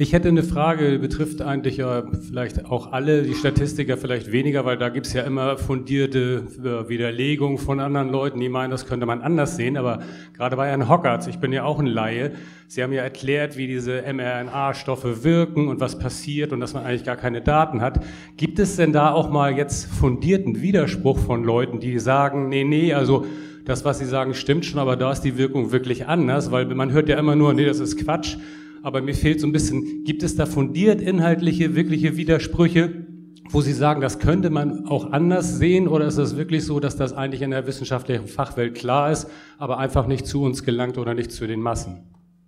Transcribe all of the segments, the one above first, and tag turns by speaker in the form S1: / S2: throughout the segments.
S1: Ich hätte eine Frage, die betrifft eigentlich ja vielleicht auch alle, die Statistiker vielleicht weniger, weil da gibt es ja immer fundierte Widerlegungen von anderen Leuten, die meinen, das könnte man anders sehen. Aber gerade bei Herrn Hockertz, ich bin ja auch ein Laie, Sie haben ja erklärt, wie diese mRNA-Stoffe wirken und was passiert und dass man eigentlich gar keine Daten hat. Gibt es denn da auch mal jetzt fundierten Widerspruch von Leuten, die sagen, nee, also das, was Sie sagen, stimmt schon, aber da ist die Wirkung wirklich anders, weil man hört ja immer nur, nee, das ist Quatsch. Aber mir fehlt so ein bisschen, gibt es da fundiert inhaltliche, wirkliche Widersprüche, wo Sie sagen, das könnte man auch anders sehen, oder ist es wirklich so, dass das eigentlich in der wissenschaftlichen Fachwelt klar ist, aber einfach nicht zu uns gelangt oder nicht zu den Massen?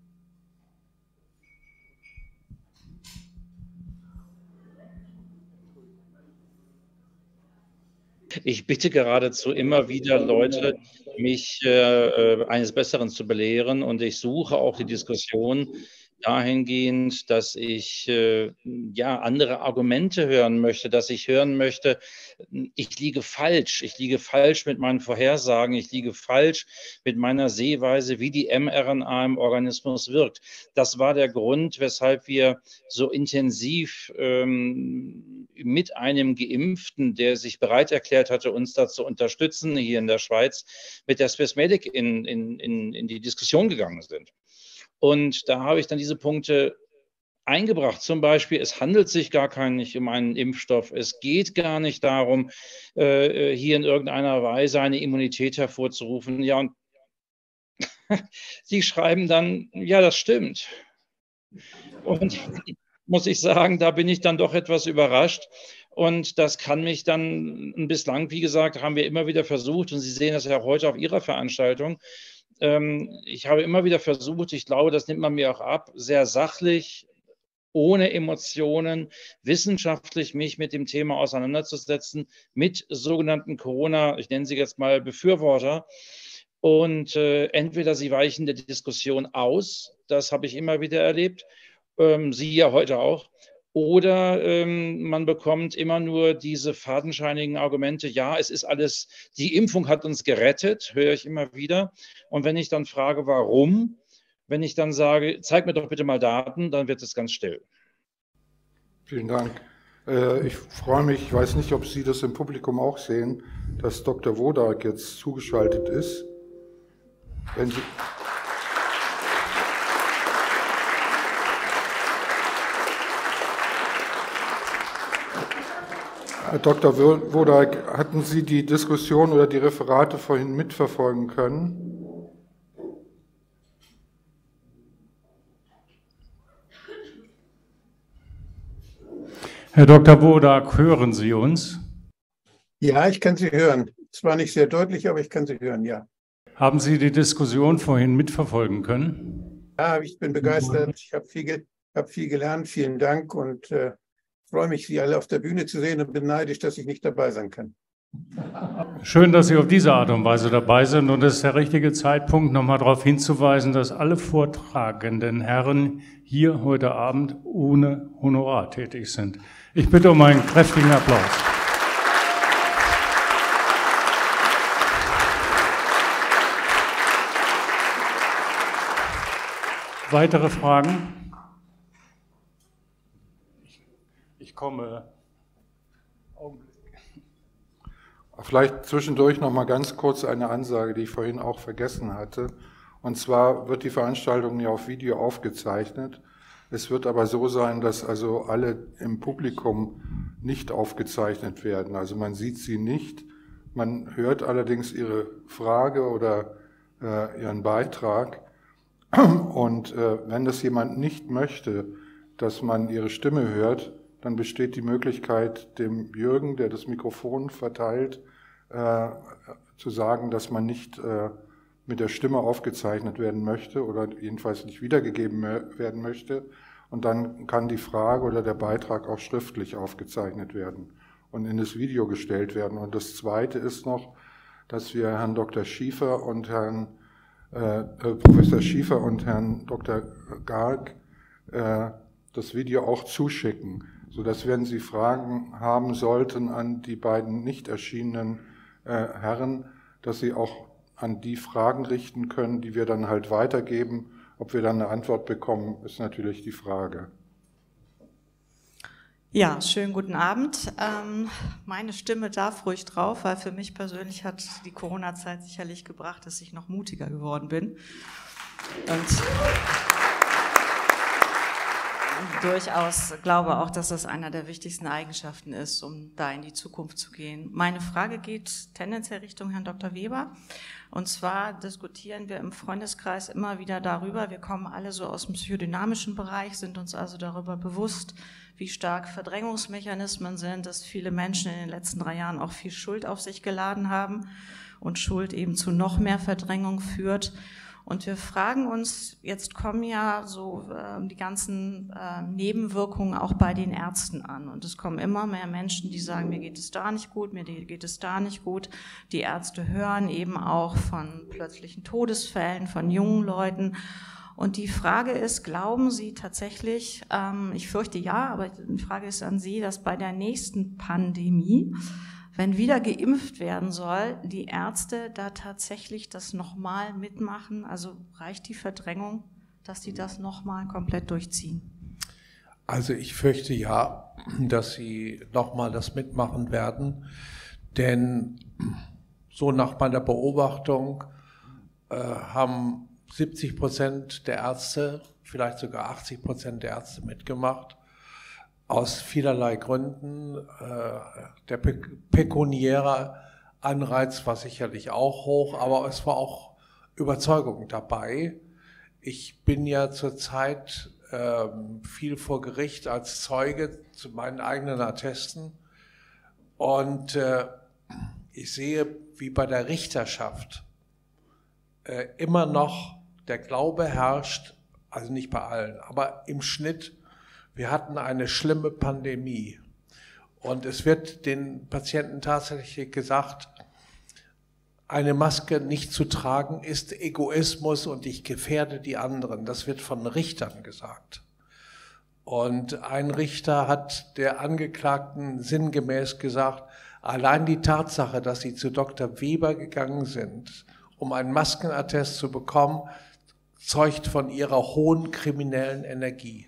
S2: Ich bitte geradezu immer wieder Leute, mich eines Besseren zu belehren, und ich suche auch die Diskussion dahingehend, dass ich ja andere Argumente hören möchte, dass ich hören möchte, ich liege falsch mit meinen Vorhersagen, ich liege falsch mit meiner Sehweise, wie die mRNA im Organismus wirkt. Das war der Grund, weshalb wir so intensiv mit einem Geimpften, der sich bereit erklärt hatte, uns da zu unterstützen, hier in der Schweiz, mit der Swissmedic in die Diskussion gegangen sind. Und da habe ich dann diese Punkte eingebracht. Zum Beispiel, es handelt sich gar nicht um einen Impfstoff. Es geht gar nicht darum, hier in irgendeiner Weise eine Immunität hervorzurufen. Ja, und Sie schreiben dann, ja, das stimmt. Und muss ich sagen, da bin ich dann doch etwas überrascht. Und das kann mich dann bislang, wie gesagt, haben wir immer wieder versucht, und Sie sehen das ja heute auf Ihrer Veranstaltung, ich habe immer wieder versucht, ich glaube, das nimmt man mir auch ab, sehr sachlich, ohne Emotionen, wissenschaftlich mich mit dem Thema auseinanderzusetzen, mit sogenannten Corona, ich nenne sie jetzt mal Befürworter. Und entweder sie weichen der Diskussion aus, das habe ich immer wieder erlebt, Sie ja heute auch, oder man bekommt immer nur diese fadenscheinigen Argumente, ja, es ist alles, die Impfung hat uns gerettet, höre ich immer wieder. Und wenn ich dann frage, warum, wenn ich dann sage, zeig mir doch bitte mal Daten, dann wird es ganz still.
S3: Vielen Dank. Ich freue mich, ich weiß nicht, ob Sie das im Publikum auch sehen, dass Dr. Wodak jetzt zugeschaltet ist. Wenn Sie Herr Dr. Wodak, hatten Sie die Diskussion oder die Referate vorhin mitverfolgen können?
S1: Herr Dr. Wodak, hören Sie uns?
S4: Ja, ich kann Sie hören. Zwar nicht sehr deutlich, aber ich kann Sie hören, ja.
S1: Haben Sie die Diskussion vorhin mitverfolgen können?
S4: Ja, ich bin begeistert. Ich habe viel gelernt. Vielen Dank und freue mich, Sie alle auf der Bühne zu sehen und bin neidisch, dass ich nicht dabei sein kann.
S1: Schön, dass Sie auf diese Art und Weise dabei sind. Und es ist der richtige Zeitpunkt, nochmal darauf hinzuweisen, dass alle vortragenden Herren hier heute Abend ohne Honorar tätig sind. Ich bitte um einen kräftigen Applaus. Weitere Fragen? Ich komme.
S3: Vielleicht zwischendurch noch mal ganz kurz eine Ansage, die ich vorhin auch vergessen hatte. Und zwar wird die Veranstaltung ja auf Video aufgezeichnet. Es wird aber so sein, dass also alle im Publikum nicht aufgezeichnet werden. Also man sieht sie nicht. Man hört allerdings ihre Frage oder ihren Beitrag. Und wenn das jemand nicht möchte, dass man ihre Stimme hört, dann besteht die Möglichkeit, dem Jürgen, der das Mikrofon verteilt, zu sagen, dass man nicht mit der Stimme aufgezeichnet werden möchte oder jedenfalls nicht wiedergegeben werden möchte. Und dann kann die Frage oder der Beitrag auch schriftlich aufgezeichnet werden und in das Video gestellt werden. Und das Zweite ist noch, dass wir Herrn Dr. Schiefer und Professor Schiefer und Herrn Dr. Garg das Video auch zuschicken, sodass, wenn Sie Fragen haben sollten an die beiden nicht erschienenen Herren, dass Sie auch an die Fragen richten können, die wir dann halt weitergeben. Ob wir dann eine Antwort bekommen, ist natürlich die Frage.
S5: Ja, schönen guten Abend. Meine Stimme darf ruhig drauf, weil für mich persönlich hat die Corona-Zeit sicherlich gebracht, dass ich noch mutiger geworden bin. Und durchaus glaube auch, dass das einer der wichtigsten Eigenschaften ist, um da in die Zukunft zu gehen. Meine Frage geht tendenziell Richtung Herrn Dr. Weber. Und zwar diskutieren wir im Freundeskreis immer wieder darüber, wir kommen alle so aus dem psychodynamischen Bereich, sind uns also darüber bewusst, wie stark Verdrängungsmechanismen sind, dass viele Menschen in den letzten 3 Jahren auch viel Schuld auf sich geladen haben und Schuld eben zu noch mehr Verdrängung führt. Und wir fragen uns, jetzt kommen ja so die ganzen Nebenwirkungen auch bei den Ärzten an. Und es kommen immer mehr Menschen, die sagen, mir geht es da nicht gut, mir geht es da nicht gut. Die Ärzte hören eben auch von plötzlichen Todesfällen, von jungen Leuten. Und die Frage ist, glauben Sie tatsächlich, ich fürchte ja, aber die Frage ist an Sie, dass bei der nächsten Pandemie, wenn wieder geimpft werden soll, die Ärzte da tatsächlich das nochmal mitmachen? Also reicht die Verdrängung, dass die das nochmal komplett durchziehen?
S6: Also ich fürchte ja, dass sie nochmal das mitmachen werden, denn so nach meiner Beobachtung haben 70% der Ärzte, vielleicht sogar 80% der Ärzte mitgemacht. Aus vielerlei Gründen. Der pekuniäre Anreiz war sicherlich auch hoch, aber es war auch Überzeugung dabei. Ich bin ja zurzeit viel vor Gericht als Zeuge zu meinen eigenen Attesten und ich sehe, wie bei der Richterschaft immer noch der Glaube herrscht, also nicht bei allen, aber im Schnitt. Wir hatten eine schlimme Pandemie und es wird den Patienten tatsächlich gesagt, eine Maske nicht zu tragen ist Egoismus und ich gefährde die anderen. Das wird von Richtern gesagt. Und ein Richter hat der Angeklagten sinngemäß gesagt, allein die Tatsache, dass sie zu Dr. Weber gegangen sind, um einen Maskenattest zu bekommen, zeugt von ihrer hohen kriminellen Energie.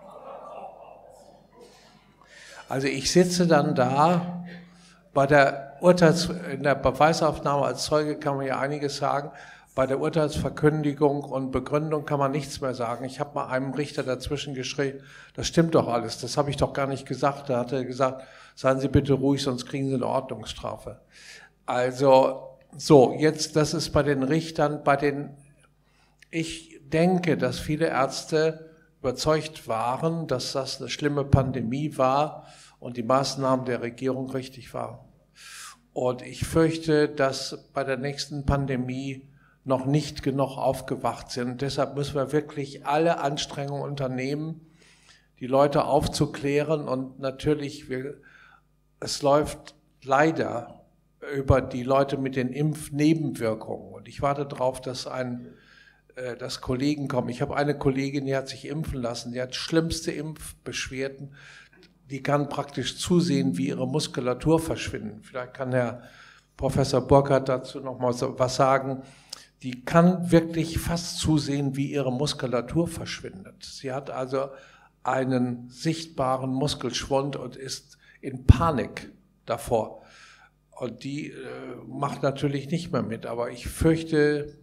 S6: Also ich sitze dann da, bei der in der Beweisaufnahme als Zeuge kann man ja einiges sagen, bei der Urteilsverkündigung und Begründung kann man nichts mehr sagen. Ich habe mal einem Richter dazwischen geschrien, das stimmt doch alles, das habe ich doch gar nicht gesagt. Da hat er gesagt, seien Sie bitte ruhig, sonst kriegen Sie eine Ordnungsstrafe. Also so, jetzt, das ist bei den Richtern, ich denke, dass viele Ärzte überzeugt waren, dass das eine schlimme Pandemie war und die Maßnahmen der Regierung richtig waren. Und ich fürchte, dass bei der nächsten Pandemie noch nicht genug aufgewacht sind. Deshalb müssen wir wirklich alle Anstrengungen unternehmen, die Leute aufzuklären. Und natürlich, es läuft leider über die Leute mit den Impfnebenwirkungen. Und ich warte darauf, dass Kollegen kommen. Ich habe eine Kollegin, die hat sich impfen lassen, die hat schlimmste Impfbeschwerden. Die kann praktisch zusehen, wie ihre Muskulatur verschwindet. Vielleicht kann Herr Professor Burkhardt dazu noch mal was sagen. Die kann wirklich fast zusehen, wie ihre Muskulatur verschwindet. Sie hat also einen sichtbaren Muskelschwund und ist in Panik davor. Und die macht natürlich nicht mehr mit. Aber ich fürchte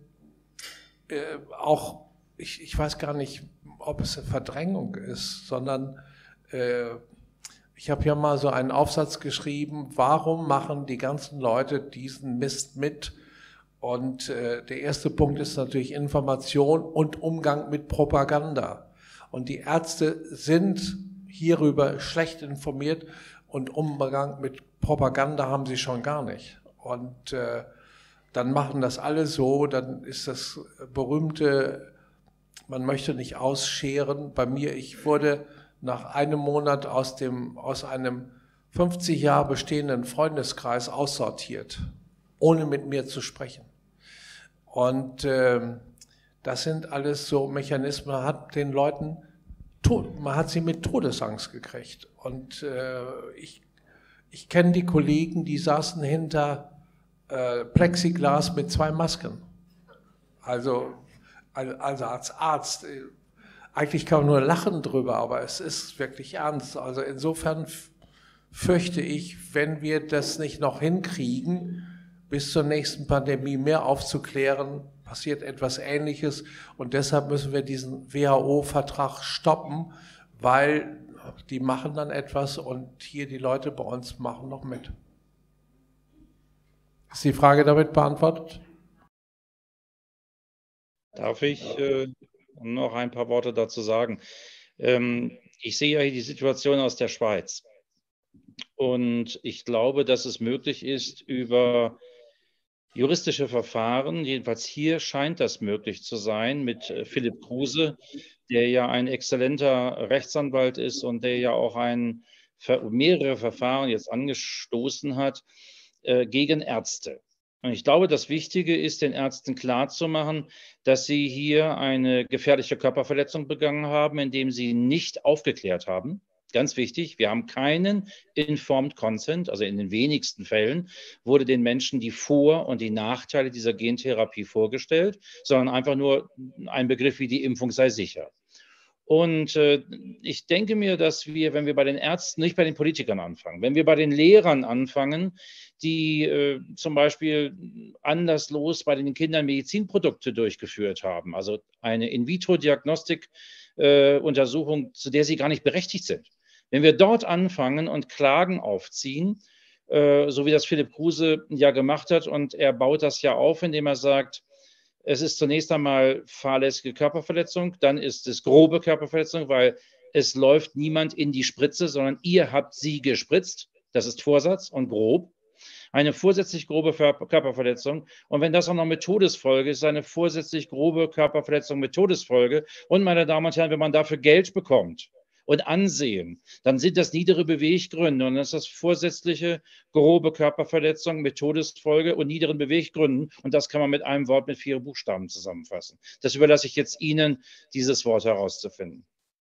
S6: auch, ich weiß gar nicht, ob es eine Verdrängung ist, sondern ich habe ja mal so einen Aufsatz geschrieben, warum machen die ganzen Leute diesen Mist mit? Und der erste Punkt ist natürlich Information und Umgang mit Propaganda. Und die Ärzte sind hierüber schlecht informiert und Umgang mit Propaganda haben sie schon gar nicht. Und dann machen das alle so, dann ist das berühmte, man möchte nicht ausscheren. Bei mir, ich wurde nach einem Monat aus einem 50 Jahre bestehenden Freundeskreis aussortiert, ohne mit mir zu sprechen. Und das sind alles so Mechanismen, man hat den Leuten man hat sie mit Todesangst gekriegt. Und ich kenne die Kollegen, die saßen hinter Plexiglas mit 2 Masken. Also als Arzt. eigentlich kann man nur lachen drüber, aber es ist wirklich ernst. Also insofern fürchte ich, wenn wir das nicht noch hinkriegen, bis zur nächsten Pandemie mehr aufzuklären, passiert etwas Ähnliches. Und deshalb müssen wir diesen WHO-Vertrag stoppen, weil die machen dann etwas und hier die Leute bei uns machen noch mit. Ist die Frage damit beantwortet?
S2: Darf ich noch ein paar Worte dazu sagen? Ich sehe ja hier die Situation aus der Schweiz. Und ich glaube, dass es möglich ist, über juristische Verfahren, jedenfalls hier scheint das möglich zu sein, mit Philipp Kruse, der ja ein exzellenter Rechtsanwalt ist und der ja auch mehrere Verfahren jetzt angestoßen hat gegen Ärzte. Und ich glaube, das Wichtige ist, den Ärzten klarzumachen, dass sie hier eine gefährliche Körperverletzung begangen haben, indem sie nicht aufgeklärt haben. Ganz wichtig, wir haben keinen Informed Consent, also in den wenigsten Fällen wurde den Menschen die Vor- und die Nachteile dieser Gentherapie vorgestellt, sondern einfach nur ein Begriff wie die Impfung sei sicher. Und ich denke mir, dass wir, wenn wir bei den Ärzten, nicht bei den Politikern anfangen, wenn wir bei den Lehrern anfangen, die zum Beispiel anderslos bei den Kindern Medizinprodukte durchgeführt haben, also eine In-vitro-Diagnostik-Untersuchung, zu der sie gar nicht berechtigt sind. Wenn wir dort anfangen und Klagen aufziehen, so wie das Philipp Kruse ja gemacht hat, und er baut das ja auf, indem er sagt, es ist zunächst einmal fahrlässige Körperverletzung, dann ist es grobe Körperverletzung, weil es läuft niemand in die Spritze, sondern ihr habt sie gespritzt. Das ist Vorsatz und grob. Eine vorsätzlich grobe Körperverletzung. Und wenn das auch noch mit Todesfolge ist, eine vorsätzlich grobe Körperverletzung mit Todesfolge. Und meine Damen und Herren, wenn man dafür Geld bekommt und Ansehen, dann sind das niedere Beweggründe und das ist das vorsätzliche grobe Körperverletzung mit Todesfolge und niederen Beweggründen. Und das kann man mit einem Wort mit 4 Buchstaben zusammenfassen. Das überlasse ich jetzt Ihnen, dieses Wort herauszufinden.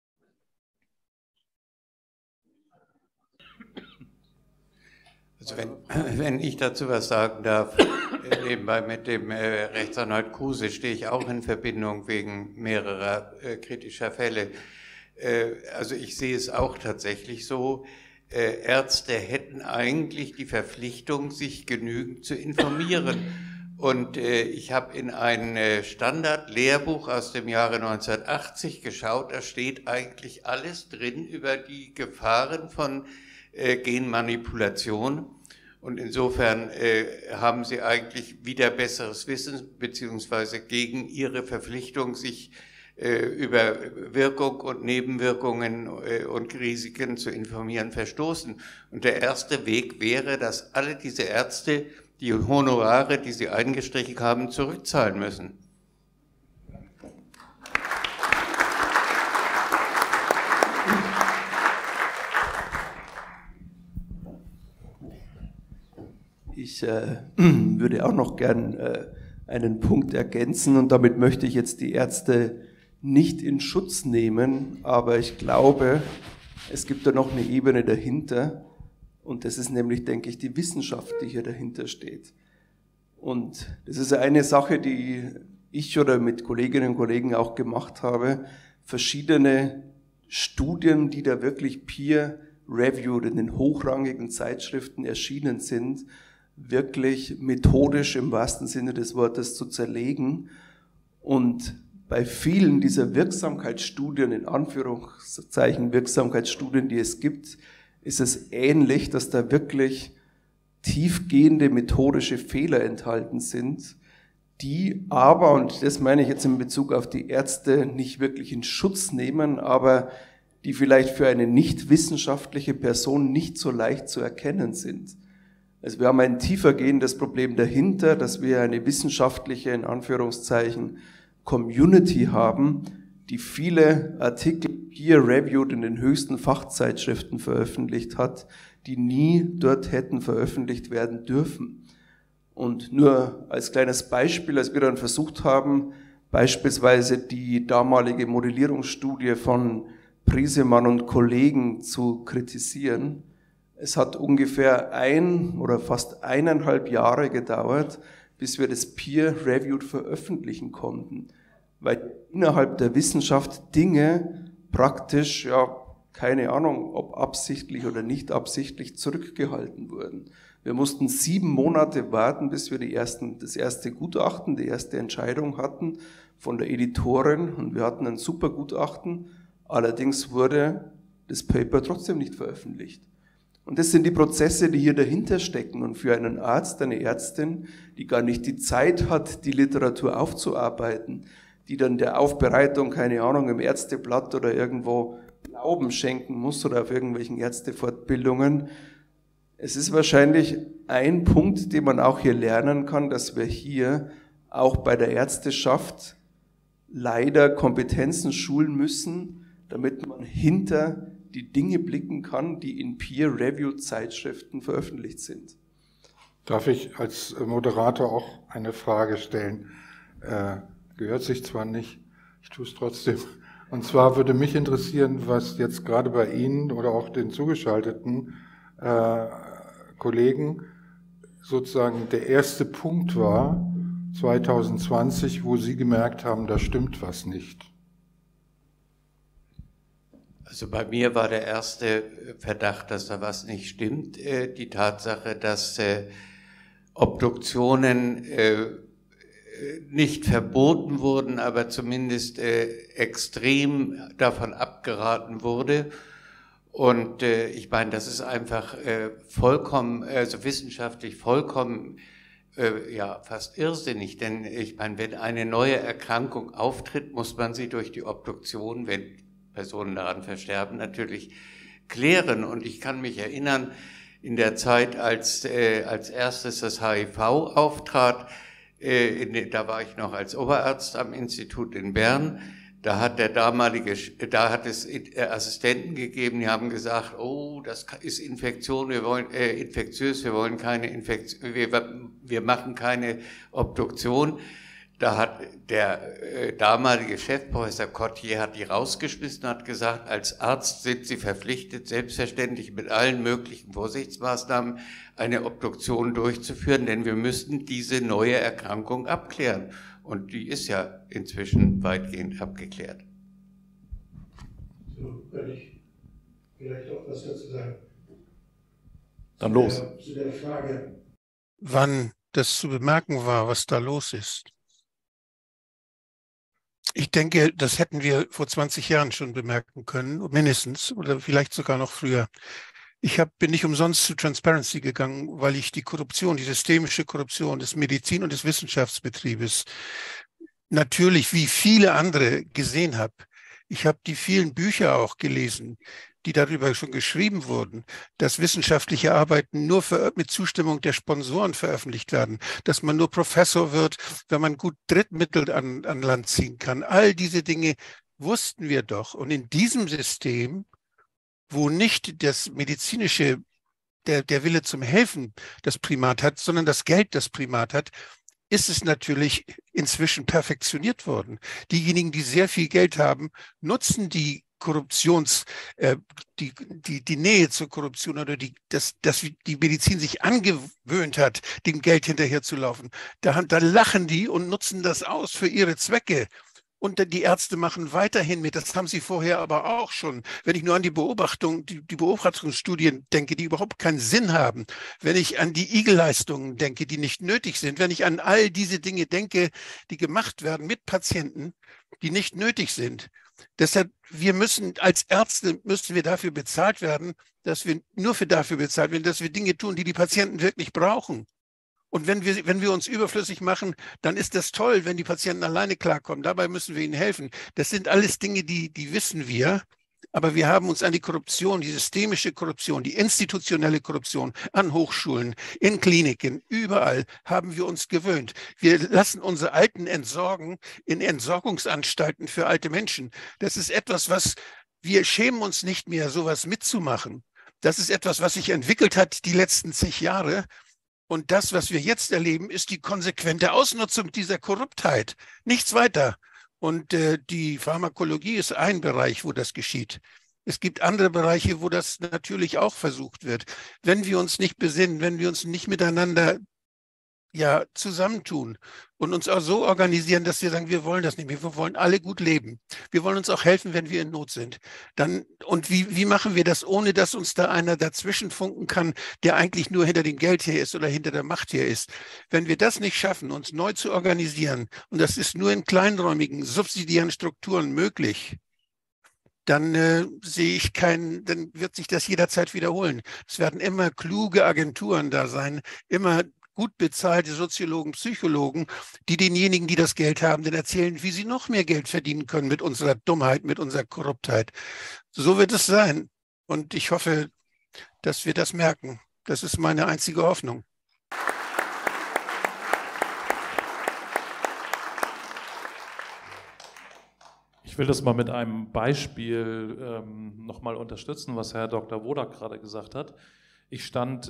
S7: Also wenn ich dazu was sagen darf, nebenbei mit dem Rechtsanwalt Kruse stehe ich auch in Verbindung wegen mehrerer kritischer Fälle. Also ich sehe es auch tatsächlich so, Ärzte hätten eigentlich die Verpflichtung, sich genügend zu informieren. Und ich habe in ein Standardlehrbuch aus dem Jahre 1980 geschaut, da steht eigentlich alles drin über die Gefahren von Genmanipulation. Und insofern haben sie eigentlich wieder besseres Wissen, beziehungsweise gegen ihre Verpflichtung, sich über Wirkung und Nebenwirkungen und Risiken zu informieren, verstoßen. Und der erste Weg wäre, dass alle diese Ärzte die Honorare, die sie eingestrichen haben, zurückzahlen müssen.
S8: Ich würde auch noch gern einen Punkt ergänzen und damit möchte ich jetzt die Ärzte nicht in Schutz nehmen, aber ich glaube, es gibt da noch eine Ebene dahinter und das ist nämlich, denke ich, die Wissenschaft, die hier dahinter steht. Und das ist eine Sache, die ich oder mit Kolleginnen und Kollegen auch gemacht habe, verschiedene Studien, die da wirklich peer-reviewed in den hochrangigen Zeitschriften erschienen sind, wirklich methodisch im wahrsten Sinne des Wortes zu zerlegen. Und bei vielen dieser Wirksamkeitsstudien, in Anführungszeichen Wirksamkeitsstudien, die es gibt, ist es ähnlich, dass da wirklich tiefgehende methodische Fehler enthalten sind, die aber, und das meine ich jetzt in Bezug auf die Ärzte, nicht wirklich in Schutz nehmen, aber die vielleicht für eine nicht wissenschaftliche Person nicht so leicht zu erkennen sind. Also wir haben ein tiefergehendes Problem dahinter, dass wir eine wissenschaftliche, in Anführungszeichen, Community haben, die viele Artikel peer-reviewed in den höchsten Fachzeitschriften veröffentlicht hat, die nie dort hätten veröffentlicht werden dürfen. Und nur als kleines Beispiel, als wir dann versucht haben, beispielsweise die damalige Modellierungsstudie von Briesemann und Kollegen zu kritisieren, es hat ungefähr 1 oder fast 1,5 Jahre gedauert, bis wir das peer-reviewed veröffentlichen konnten. weil innerhalb der Wissenschaft Dinge praktisch, ja, keine Ahnung, ob absichtlich oder nicht absichtlich zurückgehalten wurden. Wir mussten 7 Monate warten, bis wir das erste Gutachten, die erste Entscheidung hatten von der Editorin, und wir hatten ein super Gutachten, allerdings wurde das Paper trotzdem nicht veröffentlicht. Und das sind die Prozesse, die hier dahinter stecken, und für einen Arzt, eine Ärztin, die gar nicht die Zeit hat, die Literatur aufzuarbeiten, die dann der Aufbereitung, keine Ahnung, im Ärzteblatt oder irgendwo Glauben schenken muss oder auf irgendwelchen Ärztefortbildungen. Es ist wahrscheinlich ein Punkt, den man auch hier lernen kann, dass wir hier auch bei der Ärzteschaft leider Kompetenzen schulen müssen, damit man hinter die Dinge blicken kann, die in Peer-Review-Zeitschriften veröffentlicht sind.
S3: Darf ich als Moderator auch eine Frage stellen? Gehört sich zwar nicht, ich tue es trotzdem. Und zwar würde mich interessieren, was jetzt gerade bei Ihnen oder auch den zugeschalteten Kollegen sozusagen der erste Punkt war, 2020, wo Sie gemerkt haben, da stimmt was nicht.
S7: Also bei mir war der erste Verdacht, dass da was nicht stimmt, die Tatsache, dass Obduktionen nicht verboten wurden, aber zumindest extrem davon abgeraten wurde. Und ich meine, das ist einfach vollkommen, also wissenschaftlich vollkommen, ja, fast irrsinnig. Denn ich meine, wenn eine neue Erkrankung auftritt, muss man sie durch die Obduktion, wenn Personen daran versterben, natürlich klären. Und ich kann mich erinnern, in der Zeit, als erstes das HIV auftrat, da war ich noch als Oberarzt am Institut in Bern. Da hat es Assistenten gegeben, die haben gesagt, oh, das ist Infektion, wir wollen infektiös, wir wollen keine Infektion, wir machen keine Obduktion. Da hat der damalige Chef, Professor Cottier, hat die rausgeschmissen, hat gesagt, als Arzt sind Sie verpflichtet, selbstverständlich mit allen möglichen Vorsichtsmaßnahmen eine Obduktion durchzuführen, denn wir müssten diese neue Erkrankung abklären. Und die ist ja inzwischen weitgehend abgeklärt.
S9: So, kann ich vielleicht auch was dazu sagen?
S10: Dann los.
S9: Zu der Frage, wann das zu bemerken war, was da los ist. Ich denke, das hätten wir vor 20 Jahren schon bemerken können, mindestens, oder vielleicht sogar noch früher. Ich bin nicht umsonst zu Transparency gegangen, weil ich die Korruption, die systemische Korruption des Medizin- und des Wissenschaftsbetriebes natürlich wie viele andere gesehen habe. Ich habe die vielen Bücher auch gelesen, die darüber schon geschrieben wurden, dass wissenschaftliche Arbeiten nur mit Zustimmung der Sponsoren veröffentlicht werden, dass man nur Professor wird, wenn man gut Drittmittel an Land ziehen kann. All diese Dinge wussten wir doch. Und in diesem System, wo nicht das medizinische, der Wille zum Helfen das Primat hat, sondern das Geld das Primat hat, ist es natürlich inzwischen perfektioniert worden. Diejenigen, die sehr viel Geld haben, nutzen die die Nähe zur Korruption oder dass die Medizin sich angewöhnt hat, dem Geld hinterherzulaufen. Da lachen die und nutzen das aus für ihre Zwecke. Und die Ärzte machen weiterhin mit. Das haben sie vorher aber auch schon. Wenn ich nur an die Beobachtungsstudien denke, die überhaupt keinen Sinn haben. Wenn ich an die Igel-Leistungen denke, die nicht nötig sind. Wenn ich an all diese Dinge denke, die gemacht werden mit Patienten, die nicht nötig sind. Deshalb, als Ärzte müssen wir dafür bezahlt werden, dass wir dafür bezahlt werden, dass wir Dinge tun, die die Patienten wirklich brauchen. Und wenn wir uns überflüssig machen, dann ist das toll, wenn die Patienten alleine klarkommen. Dabei müssen wir ihnen helfen. Das sind alles Dinge, die wissen wir. Aber wir haben uns an die Korruption, die systemische Korruption, die institutionelle Korruption an Hochschulen, in Kliniken, überall haben wir uns gewöhnt. Wir lassen unsere Alten entsorgen in Entsorgungsanstalten für alte Menschen. Das ist etwas, wir schämen uns nicht mehr, sowas mitzumachen. Das ist etwas, was sich entwickelt hat die letzten 10 Jahre. Und das, was wir jetzt erleben, ist die konsequente Ausnutzung dieser Korruptheit. Nichts weiter. Und die Pharmakologie ist ein Bereich, wo das geschieht. Es gibt andere Bereiche, wo das natürlich auch versucht wird. Wenn wir uns nicht besinnen, wenn wir uns nicht miteinander ja zusammentun und uns auch so organisieren, dass wir sagen, wir wollen das nicht mehr, wir wollen alle gut leben. Wir wollen uns auch helfen, wenn wir in Not sind. Und wie machen wir das, ohne dass uns da einer dazwischen funken kann, der eigentlich nur hinter dem Geld hier ist oder hinter der Macht hier ist? Wenn wir das nicht schaffen, uns neu zu organisieren, und das ist nur in kleinräumigen, subsidiären Strukturen möglich, dann dann wird sich das jederzeit wiederholen. Es werden immer kluge Agenturen da sein, immer gut bezahlte Soziologen, Psychologen, die denjenigen, die das Geld haben, dann erzählen, wie sie noch mehr Geld verdienen können mit unserer Dummheit, mit unserer Korruptheit. So wird es sein. Und ich hoffe, dass wir das merken. Das ist meine einzige Hoffnung.
S10: Ich will das mal mit einem Beispiel nochmal unterstützen, was Herr Dr. Wodak gerade gesagt hat. Ich stand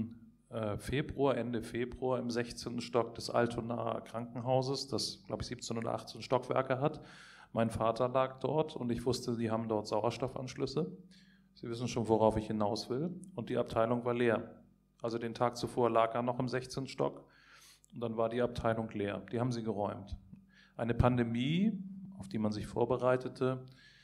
S10: Ende Februar im 16. Stock des Altonaer Krankenhauses, das, glaube ich, 17 oder 18 Stockwerke hat. Mein Vater lag dort und ich wusste, die haben dort Sauerstoffanschlüsse. Sie wissen schon, worauf ich hinaus will. Und die Abteilung war leer. Also den Tag zuvor lag er noch im 16. Stock und dann war die Abteilung leer. Die haben sie geräumt. Eine Pandemie, auf die man sich vorbereitete,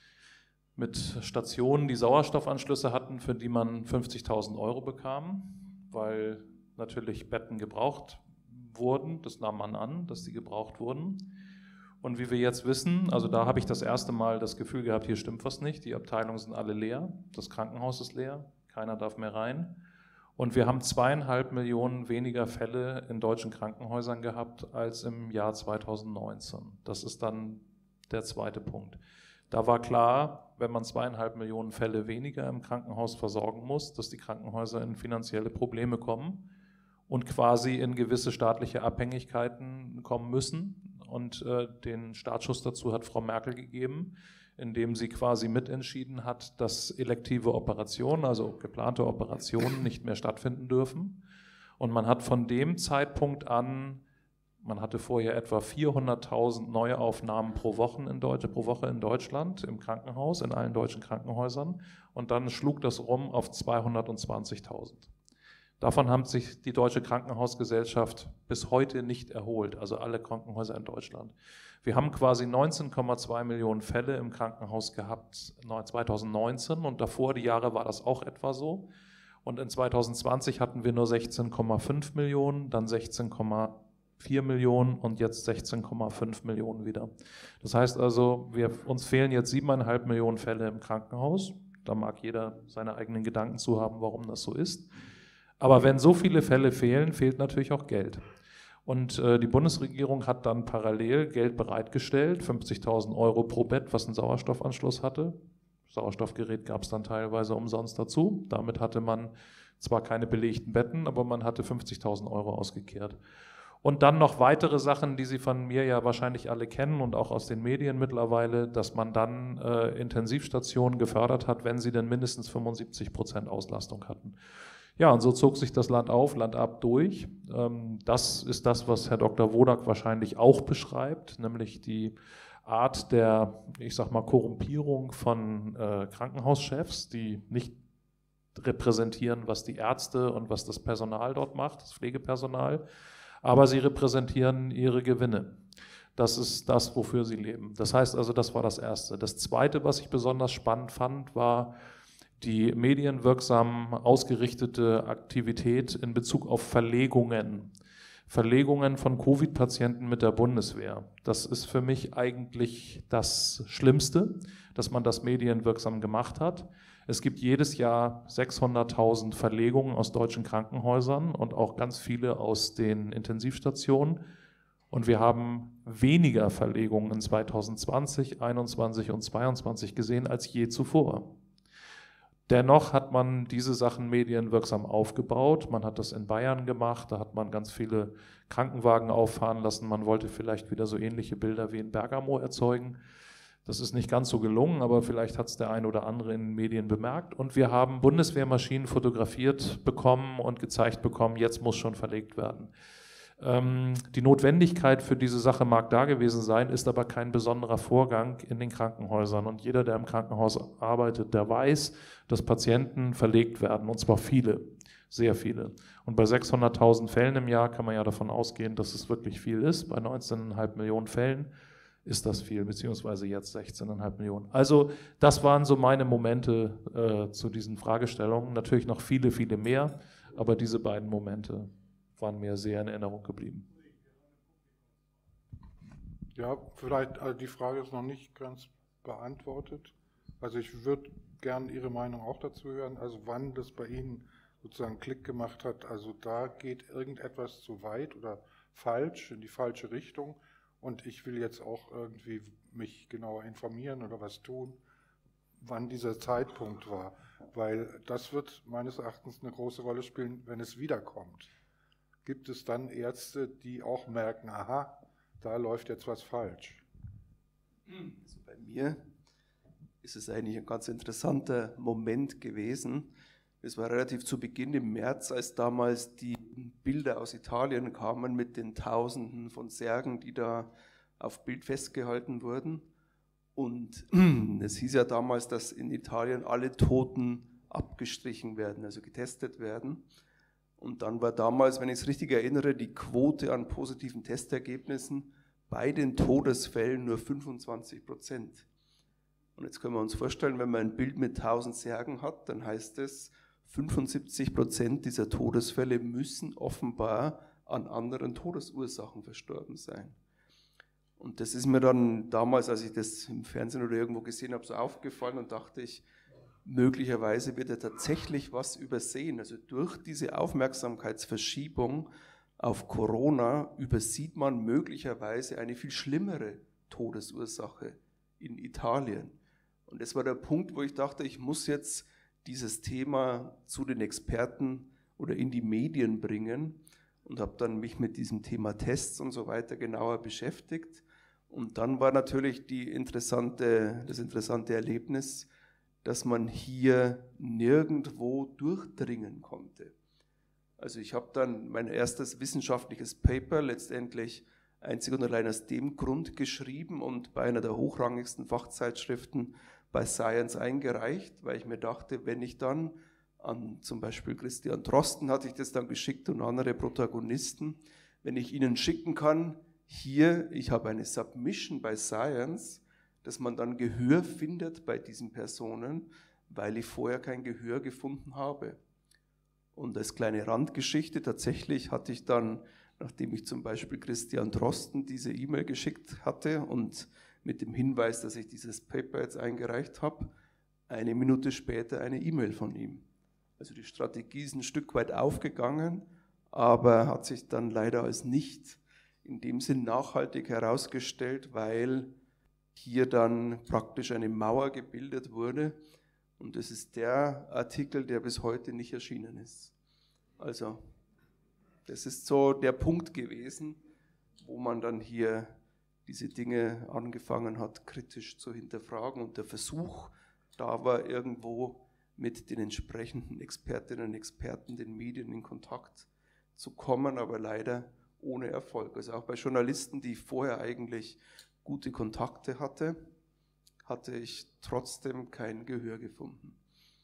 S10: mit Stationen, die Sauerstoffanschlüsse hatten, für die man 50.000 € bekam, weil natürlich Betten gebraucht wurden. Das nahm man an, dass die gebraucht wurden. Und wie wir jetzt wissen, also da habe ich das erste Mal das Gefühl gehabt, hier stimmt was nicht. Die Abteilungen sind alle leer, das Krankenhaus ist leer, keiner darf mehr rein. Und wir haben 2,5 Millionen weniger Fälle in deutschen Krankenhäusern gehabt als im Jahr 2019. Das ist dann der zweite Punkt. Da war klar, wenn man 2,5 Millionen Fälle weniger im Krankenhaus versorgen muss, dass die Krankenhäuser in finanzielle Probleme kommen und quasi in gewisse staatliche Abhängigkeiten kommen müssen. Und den Startschuss dazu hat Frau Merkel gegeben, indem sie quasi mitentschieden hat, dass elektive Operationen, also geplante Operationen, nicht mehr stattfinden dürfen. Und man hat von dem Zeitpunkt an, man hatte vorher etwa 400.000 Neuaufnahmen pro Woche in Deutschland im Krankenhaus, in allen deutschen Krankenhäusern. Und dann schlug das rum auf 220.000. Davon haben sich die Deutsche Krankenhausgesellschaft bis heute nicht erholt, also alle Krankenhäuser in Deutschland. Wir haben quasi 19,2 Millionen Fälle im Krankenhaus gehabt 2019 und davor die Jahre war das auch etwa so. Und in 2020 hatten wir nur 16,5 Millionen, dann 16,4 Millionen und jetzt 16,5 Millionen wieder. Das heißt also, uns fehlen jetzt 7,5 Millionen Fälle im Krankenhaus. Da mag jeder seine eigenen Gedanken zu haben, warum das so ist. Aber wenn so viele Fälle fehlen, fehlt natürlich auch Geld. Und die Bundesregierung hat dann parallel Geld bereitgestellt, 50.000 € pro Bett, was einen Sauerstoffanschluss hatte. Sauerstoffgerät gab es dann teilweise umsonst dazu. Damit hatte man zwar keine belegten Betten, aber man hatte 50.000 € ausgekehrt. Und dann noch weitere Sachen, die Sie von mir ja wahrscheinlich alle kennen und auch aus den Medien mittlerweile, dass man dann Intensivstationen gefördert hat, wenn sie denn mindestens 75% Auslastung hatten. Ja, und so zog sich das Land auf, Land ab durch. Das ist das, was Herr Dr. Wodak wahrscheinlich auch beschreibt, nämlich die Art der, ich sag mal, Korrumpierung von Krankenhauschefs, die nicht repräsentieren, was die Ärzte und was das Personal dort macht, das Pflegepersonal, aber sie repräsentieren ihre Gewinne. Das ist das, wofür sie leben. Das heißt also, das war das Erste. Das Zweite, was ich besonders spannend fand, war die medienwirksam ausgerichtete Aktivität in Bezug auf Verlegungen. Verlegungen von Covid-Patienten mit der Bundeswehr. Das ist für mich eigentlich das Schlimmste, dass man das medienwirksam gemacht hat. Es gibt jedes Jahr 600.000 Verlegungen aus deutschen Krankenhäusern und auch ganz viele aus den Intensivstationen. Und wir haben weniger Verlegungen in 2020, 2021 und 2022 gesehen als je zuvor. Dennoch hat man diese Sachen medienwirksam aufgebaut. Man hat das in Bayern gemacht, da hat man ganz viele Krankenwagen auffahren lassen. Man wollte vielleicht wieder so ähnliche Bilder wie in Bergamo erzeugen. Das ist nicht ganz so gelungen, aber vielleicht hat es der ein oder andere in den Medien bemerkt. Und wir haben Bundeswehrmaschinen fotografiert bekommen und gezeigt bekommen, jetzt muss schon verlegt werden. Die Notwendigkeit für diese Sache mag da gewesen sein, ist aber kein besonderer Vorgang in den Krankenhäusern. Und jeder, der im Krankenhaus arbeitet, der weiß, dass Patienten verlegt werden, und zwar viele. Sehr viele. Und bei 600.000 Fällen im Jahr kann man ja davon ausgehen, dass es wirklich viel ist. Bei 19,5 Millionen Fällen ist das viel, beziehungsweise jetzt 16,5 Millionen. Also das waren so meine Momente zu diesen Fragestellungen. Natürlich noch viele, viele mehr, aber diese beiden Momente waren mir sehr in Erinnerung geblieben.
S3: Ja, vielleicht, also die Frage ist noch nicht ganz beantwortet. Also ich würde gerne Ihre Meinung auch dazu hören, also wann das bei Ihnen sozusagen Klick gemacht hat, also da geht irgendetwas zu weit oder falsch, in die falsche Richtung und ich will jetzt auch irgendwie mich genauer informieren oder was tun, wann dieser Zeitpunkt war, weil das wird meines Erachtens eine große Rolle spielen, wenn es wiederkommt. Gibt es dann Ärzte, die auch merken, aha, da läuft jetzt was falsch?
S8: Also bei mir ist es eigentlich ein ganz interessanter Moment gewesen. Es war relativ zu Beginn im März, als damals die Bilder aus Italien kamen mit den Tausenden von Särgen, die da auf Bild festgehalten wurden. Und es hieß ja damals, dass in Italien alle Toten abgestrichen werden, also getestet werden. Und dann war damals, wenn ich es richtig erinnere, die Quote an positiven Testergebnissen bei den Todesfällen nur 25%. Und jetzt können wir uns vorstellen, wenn man ein Bild mit 1000 Särgen hat, dann heißt es, 75% dieser Todesfälle müssen offenbar an anderen Todesursachen verstorben sein. Und das ist mir dann damals, als ich das im Fernsehen oder irgendwo gesehen habe, so aufgefallen und dachte ich, möglicherweise wird ja tatsächlich was übersehen. Also durch diese Aufmerksamkeitsverschiebung auf Corona übersieht man möglicherweise eine viel schlimmere Todesursache in Italien. Und das war der Punkt, wo ich dachte, ich muss jetzt dieses Thema zu den Experten oder in die Medien bringen und habe dann mich mit diesem Thema Tests und so weiter genauer beschäftigt. Und dann war natürlich das interessante Erlebnis, dass man hier nirgendwo durchdringen konnte. Also ich habe dann mein erstes wissenschaftliches Paper letztendlich einzig und allein aus dem Grund geschrieben und bei einer der hochrangigsten Fachzeitschriften bei Science eingereicht, weil ich mir dachte, wenn ich dann an zum Beispiel Christian Drosten hatte ich das dann geschickt und andere Protagonisten, wenn ich ihnen schicken kann, hier, ich habe eine Submission bei Science, dass man dann Gehör findet bei diesen Personen, weil ich vorher kein Gehör gefunden habe. Und als kleine Randgeschichte, tatsächlich hatte ich dann, nachdem ich zum Beispiel Christian Drosten diese E-Mail geschickt hatte und mit dem Hinweis, dass ich dieses Paper jetzt eingereicht habe, eine Minute später eine E-Mail von ihm. Also die Strategie ist ein Stück weit aufgegangen, aber hat sich dann leider als nicht in dem Sinn nachhaltig herausgestellt, weil hier dann praktisch eine Mauer gebildet wurde. Und das ist der Artikel, der bis heute nicht erschienen ist. Also das ist so der Punkt gewesen, wo man dann hier diese Dinge angefangen hat, kritisch zu hinterfragen. Und der Versuch da war, irgendwo mit den entsprechenden Expertinnen und Experten, den Medien in Kontakt zu kommen, aber leider ohne Erfolg. Also auch bei Journalisten, die ich vorher eigentlich gute Kontakte hatte, hatte ich trotzdem kein Gehör gefunden.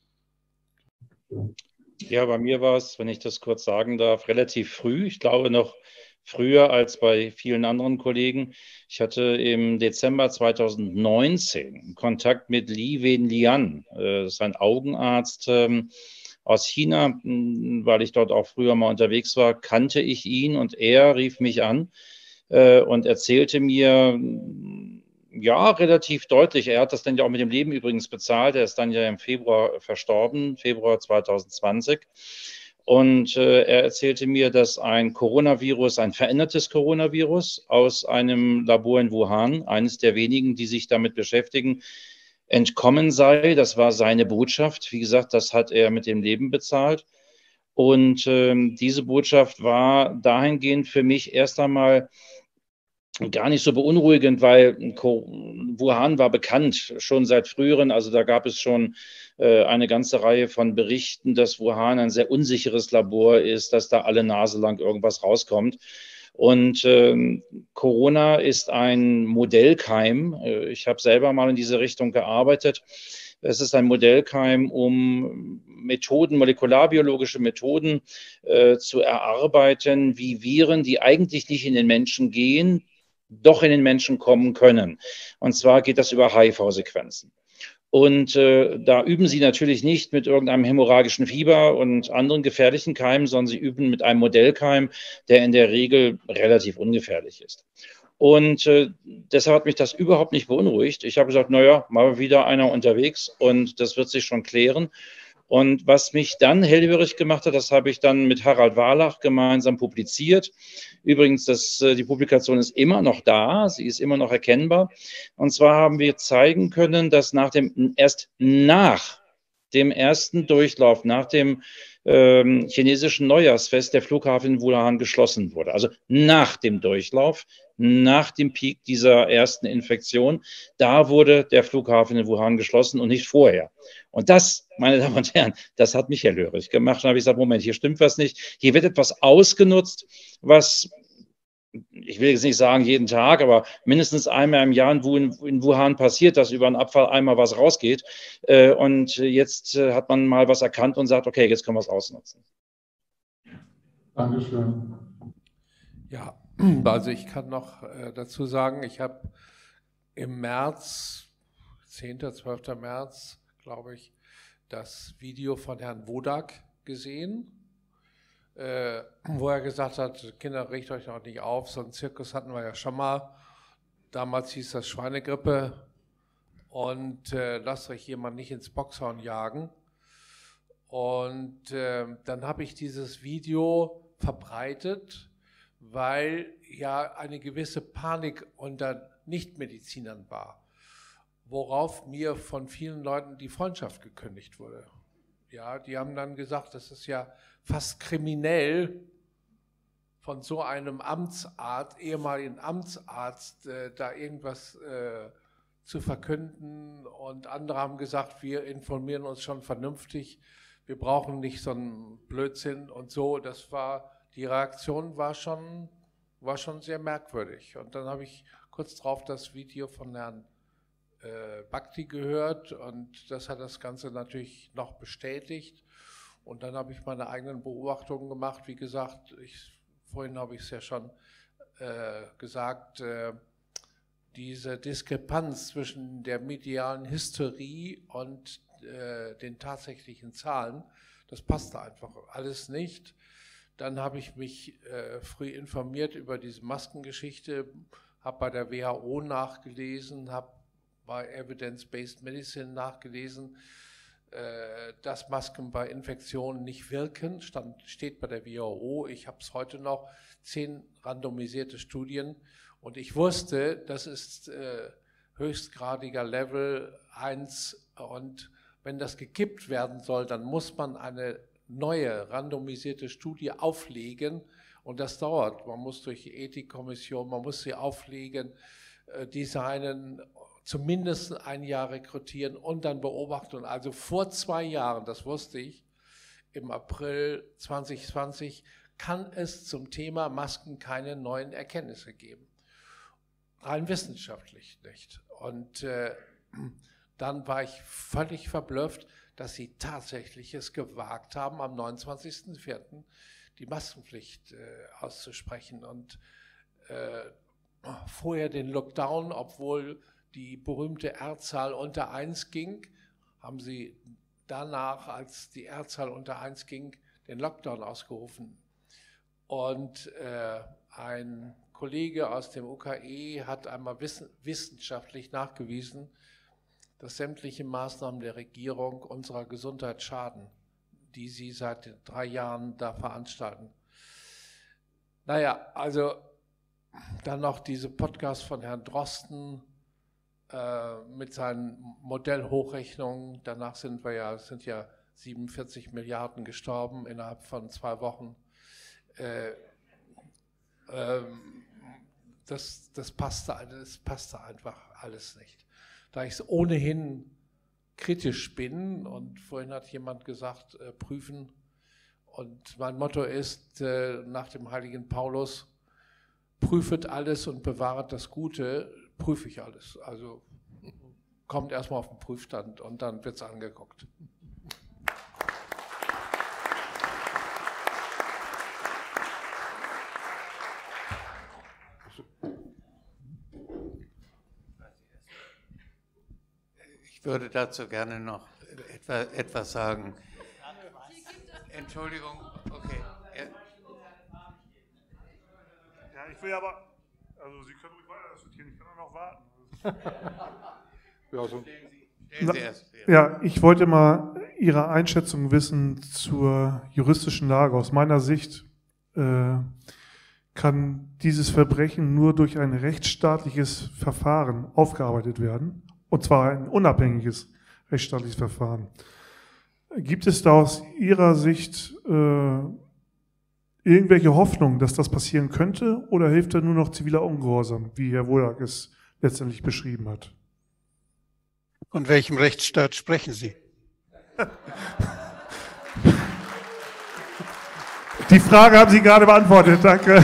S2: Ja, bei mir war es, wenn ich das kurz sagen darf, relativ früh. Ich glaube noch früher als bei vielen anderen Kollegen. Ich hatte im Dezember 2019 Kontakt mit Li Wenlian. Das ist ein Augenarzt aus China. Weil ich dort auch früher mal unterwegs war, kannte ich ihn und er rief mich an und erzählte mir, ja, relativ deutlich. Er hat das dann ja auch mit dem Leben übrigens bezahlt. Er ist dann ja im Februar verstorben, Februar 2020. Und er erzählte mir, dass ein Coronavirus, ein verändertes Coronavirus aus einem Labor in Wuhan, eines der wenigen, die sich damit beschäftigen, entkommen sei. Das war seine Botschaft. Wie gesagt, das hat er mit dem Leben bezahlt. Und diese Botschaft war dahingehend für mich erst einmal gar nicht so beunruhigend, weil Wuhan war bekannt, schon seit früheren. Also da gab es schon eine ganze Reihe von Berichten, dass Wuhan ein sehr unsicheres Labor ist, dass da alle Nase lang irgendwas rauskommt. Und Corona ist ein Modellkeim. Ich habe selber mal in diese Richtung gearbeitet. Es ist ein Modellkeim, um Methoden, molekularbiologische Methoden zu erarbeiten, wie Viren, die eigentlich nicht in den Menschen gehen, doch in den Menschen kommen können. Und zwar geht das über HIV-Sequenzen. Und da üben sie natürlich nicht mit irgendeinem hämorrhagischen Fieber und anderen gefährlichen Keimen, sondern sie üben mit einem Modellkeim, der in der Regel relativ ungefährlich ist. Und deshalb hat mich das überhaupt nicht beunruhigt. Ich habe gesagt, naja, mal wieder einer unterwegs und das wird sich schon klären. Und was mich dann hellhörig gemacht hat, das habe ich dann mit Harald Warlach gemeinsam publiziert. Übrigens, die Publikation ist immer noch da, sie ist immer noch erkennbar. Und zwar haben wir zeigen können, dass erst nach dem ersten Durchlauf, nach dem chinesischen Neujahrsfest, der Flughafen in Wuhan geschlossen wurde. Also nach dem Durchlauf, nach dem Peak dieser ersten Infektion, da wurde der Flughafen in Wuhan geschlossen und nicht vorher. Und das, meine Damen und Herren, das hat mich hellhörig gemacht. Dann habe ich gesagt, Moment, hier stimmt was nicht. Hier wird etwas ausgenutzt, was, ich will jetzt nicht sagen jeden Tag, aber mindestens einmal im Jahr in Wuhan passiert, dass über einen Abfalleimer was rausgeht. Und jetzt hat man mal was erkannt und sagt, okay, jetzt können wir es ausnutzen.
S3: Dankeschön.
S6: Ja, also ich kann noch dazu sagen, ich habe im März, 10., 12. März, glaube ich, das Video von Herrn Wodak gesehen, wo er gesagt hat, Kinder, regt euch noch nicht auf, so einen Zirkus hatten wir ja schon mal. Damals hieß das Schweinegrippe und lasst euch jemand nicht ins Boxhorn jagen. Und dann habe ich dieses Video verbreitet, weil ja eine gewisse Panik unter Nichtmedizinern war, worauf mir von vielen Leuten die Freundschaft gekündigt wurde. Ja, die haben dann gesagt, das ist ja fast kriminell, von so einem ehemaligen Amtsarzt, da irgendwas zu verkünden. Und andere haben gesagt, wir informieren uns schon vernünftig, wir brauchen nicht so einen Blödsinn und so. Die Reaktion war schon sehr merkwürdig. Und dann habe ich kurz drauf das Video von Herrn Bhakti gehört und das hat das Ganze natürlich noch bestätigt. Und dann habe ich meine eigenen Beobachtungen gemacht. Wie gesagt, vorhin habe ich es ja schon gesagt, diese Diskrepanz zwischen der medialen Hysterie und den tatsächlichen Zahlen, das passte einfach alles nicht. Dann habe ich mich früh informiert über diese Maskengeschichte, habe bei der WHO nachgelesen, habe bei Evidence-Based Medicine nachgelesen, dass Masken bei Infektionen nicht wirken, steht bei der WHO. Ich habe es heute noch, 10 randomisierte Studien und ich wusste, das ist höchstgradiger Level 1 und wenn das gekippt werden soll, dann muss man eine neue randomisierte Studie auflegen und das dauert. Man muss durch die Ethikkommission, man muss sie auflegen, designen, zumindest ein Jahr rekrutieren und dann beobachten. Also vor 2 Jahren, das wusste ich, im April 2020 kann es zum Thema Masken keine neuen Erkenntnisse geben. Rein wissenschaftlich nicht. Und dann war ich völlig verblüfft, dass sie tatsächlich es gewagt haben, am 29.04. die Maskenpflicht auszusprechen und vorher den Lockdown, obwohl die berühmte R-Zahl unter 1 ging, haben sie danach, als die R-Zahl unter 1 ging, den Lockdown ausgerufen. Und ein Kollege aus dem UKE hat einmal wissenschaftlich nachgewiesen, dass sämtliche Maßnahmen der Regierung unserer Gesundheit schaden, die sie seit 3 Jahren da veranstalten. Naja, also dann noch diese Podcast von Herrn Drosten mit seinen Modellhochrechnungen. Danach sind ja 47 Milliarden gestorben innerhalb von 2 Wochen. Das passte einfach alles nicht. Da ich ohnehin kritisch bin und vorhin hat jemand gesagt, prüfen. Und mein Motto ist nach dem heiligen Paulus, prüfet alles und bewahret das Gute, prüfe ich alles. Also kommt erstmal auf den Prüfstand und dann wird es angeguckt.
S7: Ich würde dazu gerne noch etwas sagen. Entschuldigung, okay.
S11: Ja, ich will aber, also Sie können ruhig weiter diskutieren, ich kann auch noch warten.
S3: Ja, so.
S11: Ja, ich wollte mal Ihre Einschätzung wissen zur juristischen Lage. Aus meiner Sicht kann dieses Verbrechen nur durch ein rechtsstaatliches Verfahren aufgearbeitet werden, und zwar ein unabhängiges rechtsstaatliches Verfahren. Gibt es da aus Ihrer Sicht irgendwelche Hoffnung, dass das passieren könnte, oder hilft da nur noch ziviler Ungehorsam, wie Herr Wodak es letztendlich beschrieben hat?
S9: Von welchem Rechtsstaat sprechen Sie?
S11: Die Frage haben Sie gerade beantwortet, danke.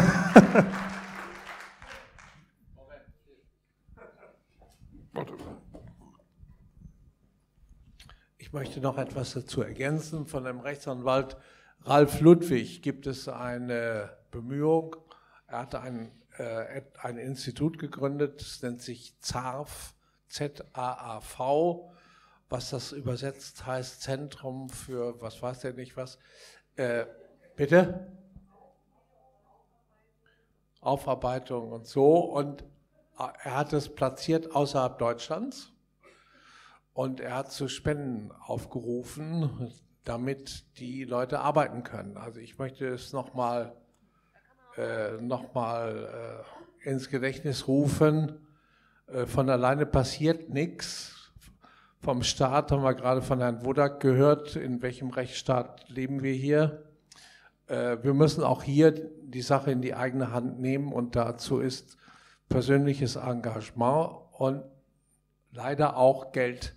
S6: Ich möchte noch etwas dazu ergänzen. Von dem Rechtsanwalt Ralf Ludwig gibt es eine Bemühung. Er hat ein Institut gegründet, das nennt sich ZAAV, Z-A-A-V, was das übersetzt heißt, Zentrum für, was weiß der nicht was. Bitte? Aufarbeitung und so. Und er hat es platziert außerhalb Deutschlands. Und er hat zu Spenden aufgerufen, damit die Leute arbeiten können. Also ich möchte es nochmal ins Gedächtnis rufen. Von alleine passiert nichts. Vom Staat haben wir gerade von Herrn Wodak gehört, in welchem Rechtsstaat leben wir hier. Wir müssen auch hier die Sache in die eigene Hand nehmen, und dazu ist persönliches Engagement und leider auch Geld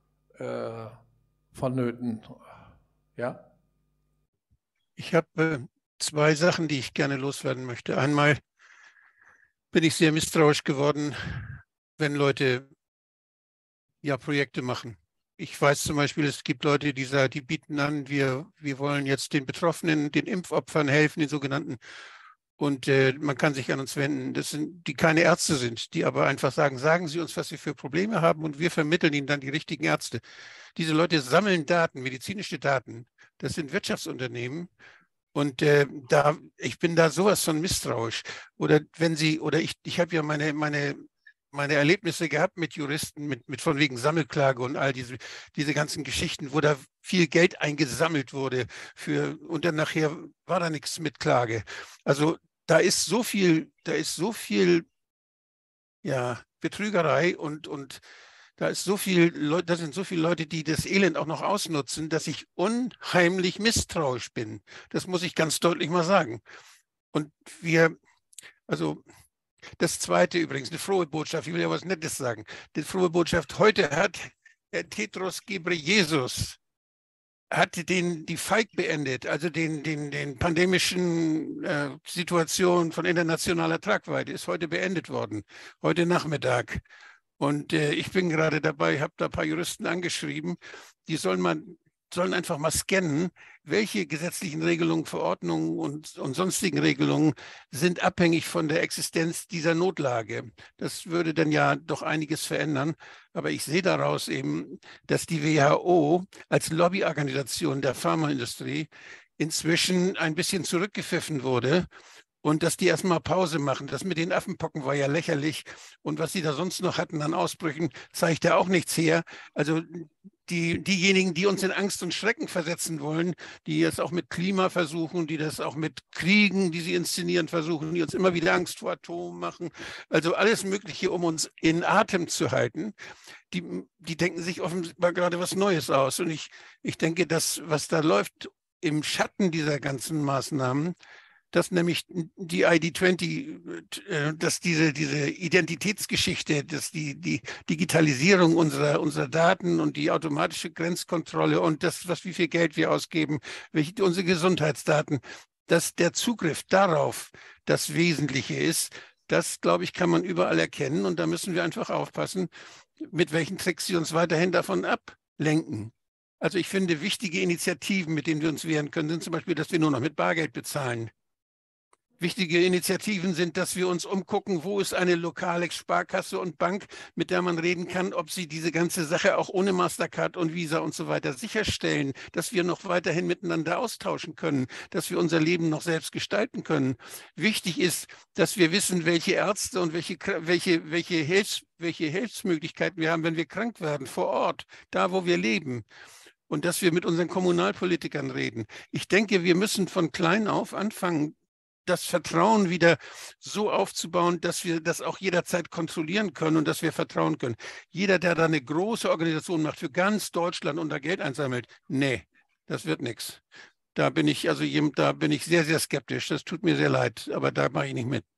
S6: vonnöten. Ja?
S9: Ich habe zwei Sachen, die ich gerne loswerden möchte. Einmal bin ich sehr misstrauisch geworden, wenn Leute ja Projekte machen. Ich weiß zum Beispiel, es gibt Leute, die bieten an, wir wollen jetzt den Betroffenen, den Impfopfern helfen, den sogenannten. Und man kann sich an uns wenden. Das sind, die keine Ärzte sind, die aber einfach sagen Sie uns, was Sie für Probleme haben, und wir vermitteln Ihnen dann die richtigen Ärzte. Diese Leute sammeln Daten, medizinische Daten. Das sind Wirtschaftsunternehmen. Und ich bin da sowas von misstrauisch. Oder wenn Sie, oder ich habe ja meine Erlebnisse gehabt mit Juristen, mit von wegen Sammelklage und all diese ganzen Geschichten, wo da viel Geld eingesammelt wurde und dann nachher war da nichts mit Klage. Also da ist so viel ja, Betrügerei und da sind so viele Leute, die das Elend auch noch ausnutzen, dass ich unheimlich misstrauisch bin. Das muss ich ganz deutlich mal sagen. Und das Zweite übrigens, eine frohe Botschaft, ich will ja was Nettes sagen. Die frohe Botschaft, heute hat Tedros Ghebreyesus die FAIC beendet, also den pandemischen Situation von internationaler Tragweite, ist heute beendet worden, heute Nachmittag. Und ich bin gerade dabei, habe da ein paar Juristen angeschrieben, die sollen einfach mal scannen, welche gesetzlichen Regelungen, Verordnungen und sonstigen Regelungen sind abhängig von der Existenz dieser Notlage. Das würde dann ja doch einiges verändern. Aber ich sehe daraus eben, dass die WHO als Lobbyorganisation der Pharmaindustrie inzwischen ein bisschen zurückgepfiffen wurde. Und dass die erstmal Pause machen. Das mit den Affenpocken war ja lächerlich. Und was sie da sonst noch hatten an Ausbrüchen, zeigt ja auch nichts her. Also diejenigen, die uns in Angst und Schrecken versetzen wollen, die es auch mit Klima versuchen, die das auch mit Kriegen, die sie inszenieren, versuchen, die uns immer wieder Angst vor Atom machen. Also alles Mögliche, um uns in Atem zu halten. Die denken sich offenbar gerade was Neues aus. Und ich denke, dass was da läuft im Schatten dieser ganzen Maßnahmen, dass nämlich die ID20, dass diese Identitätsgeschichte, dass die Digitalisierung unserer Daten und die automatische Grenzkontrolle und das, wie viel Geld wir ausgeben, unsere Gesundheitsdaten, dass der Zugriff darauf das Wesentliche ist, das, glaube ich, kann man überall erkennen. Und da müssen wir einfach aufpassen, mit welchen Tricks sie uns weiterhin davon ablenken. Also ich finde, wichtige Initiativen, mit denen wir uns wehren können, sind zum Beispiel, dass wir nur noch mit Bargeld bezahlen. wichtige Initiativen sind, dass wir uns umgucken, wo ist eine lokale Sparkasse und Bank, mit der man reden kann, ob sie diese ganze Sache auch ohne Mastercard und Visa und so weiter sicherstellen, dass wir noch weiterhin miteinander austauschen können, dass wir unser Leben noch selbst gestalten können. Wichtig ist, dass wir wissen, welche Ärzte und welche Hilfsmöglichkeiten wir haben, wenn wir krank werden, vor Ort, da wo wir leben. Und dass wir mit unseren Kommunalpolitikern reden. Ich denke, wir müssen von klein auf anfangen, das Vertrauen wieder so aufzubauen, dass wir das auch jederzeit kontrollieren können und dass wir vertrauen können. Jeder, der da eine große Organisation macht für ganz Deutschland und da Geld einsammelt, nee, das wird nichts. Da bin ich sehr, sehr skeptisch. Das tut mir sehr leid, aber da mache ich nicht mit.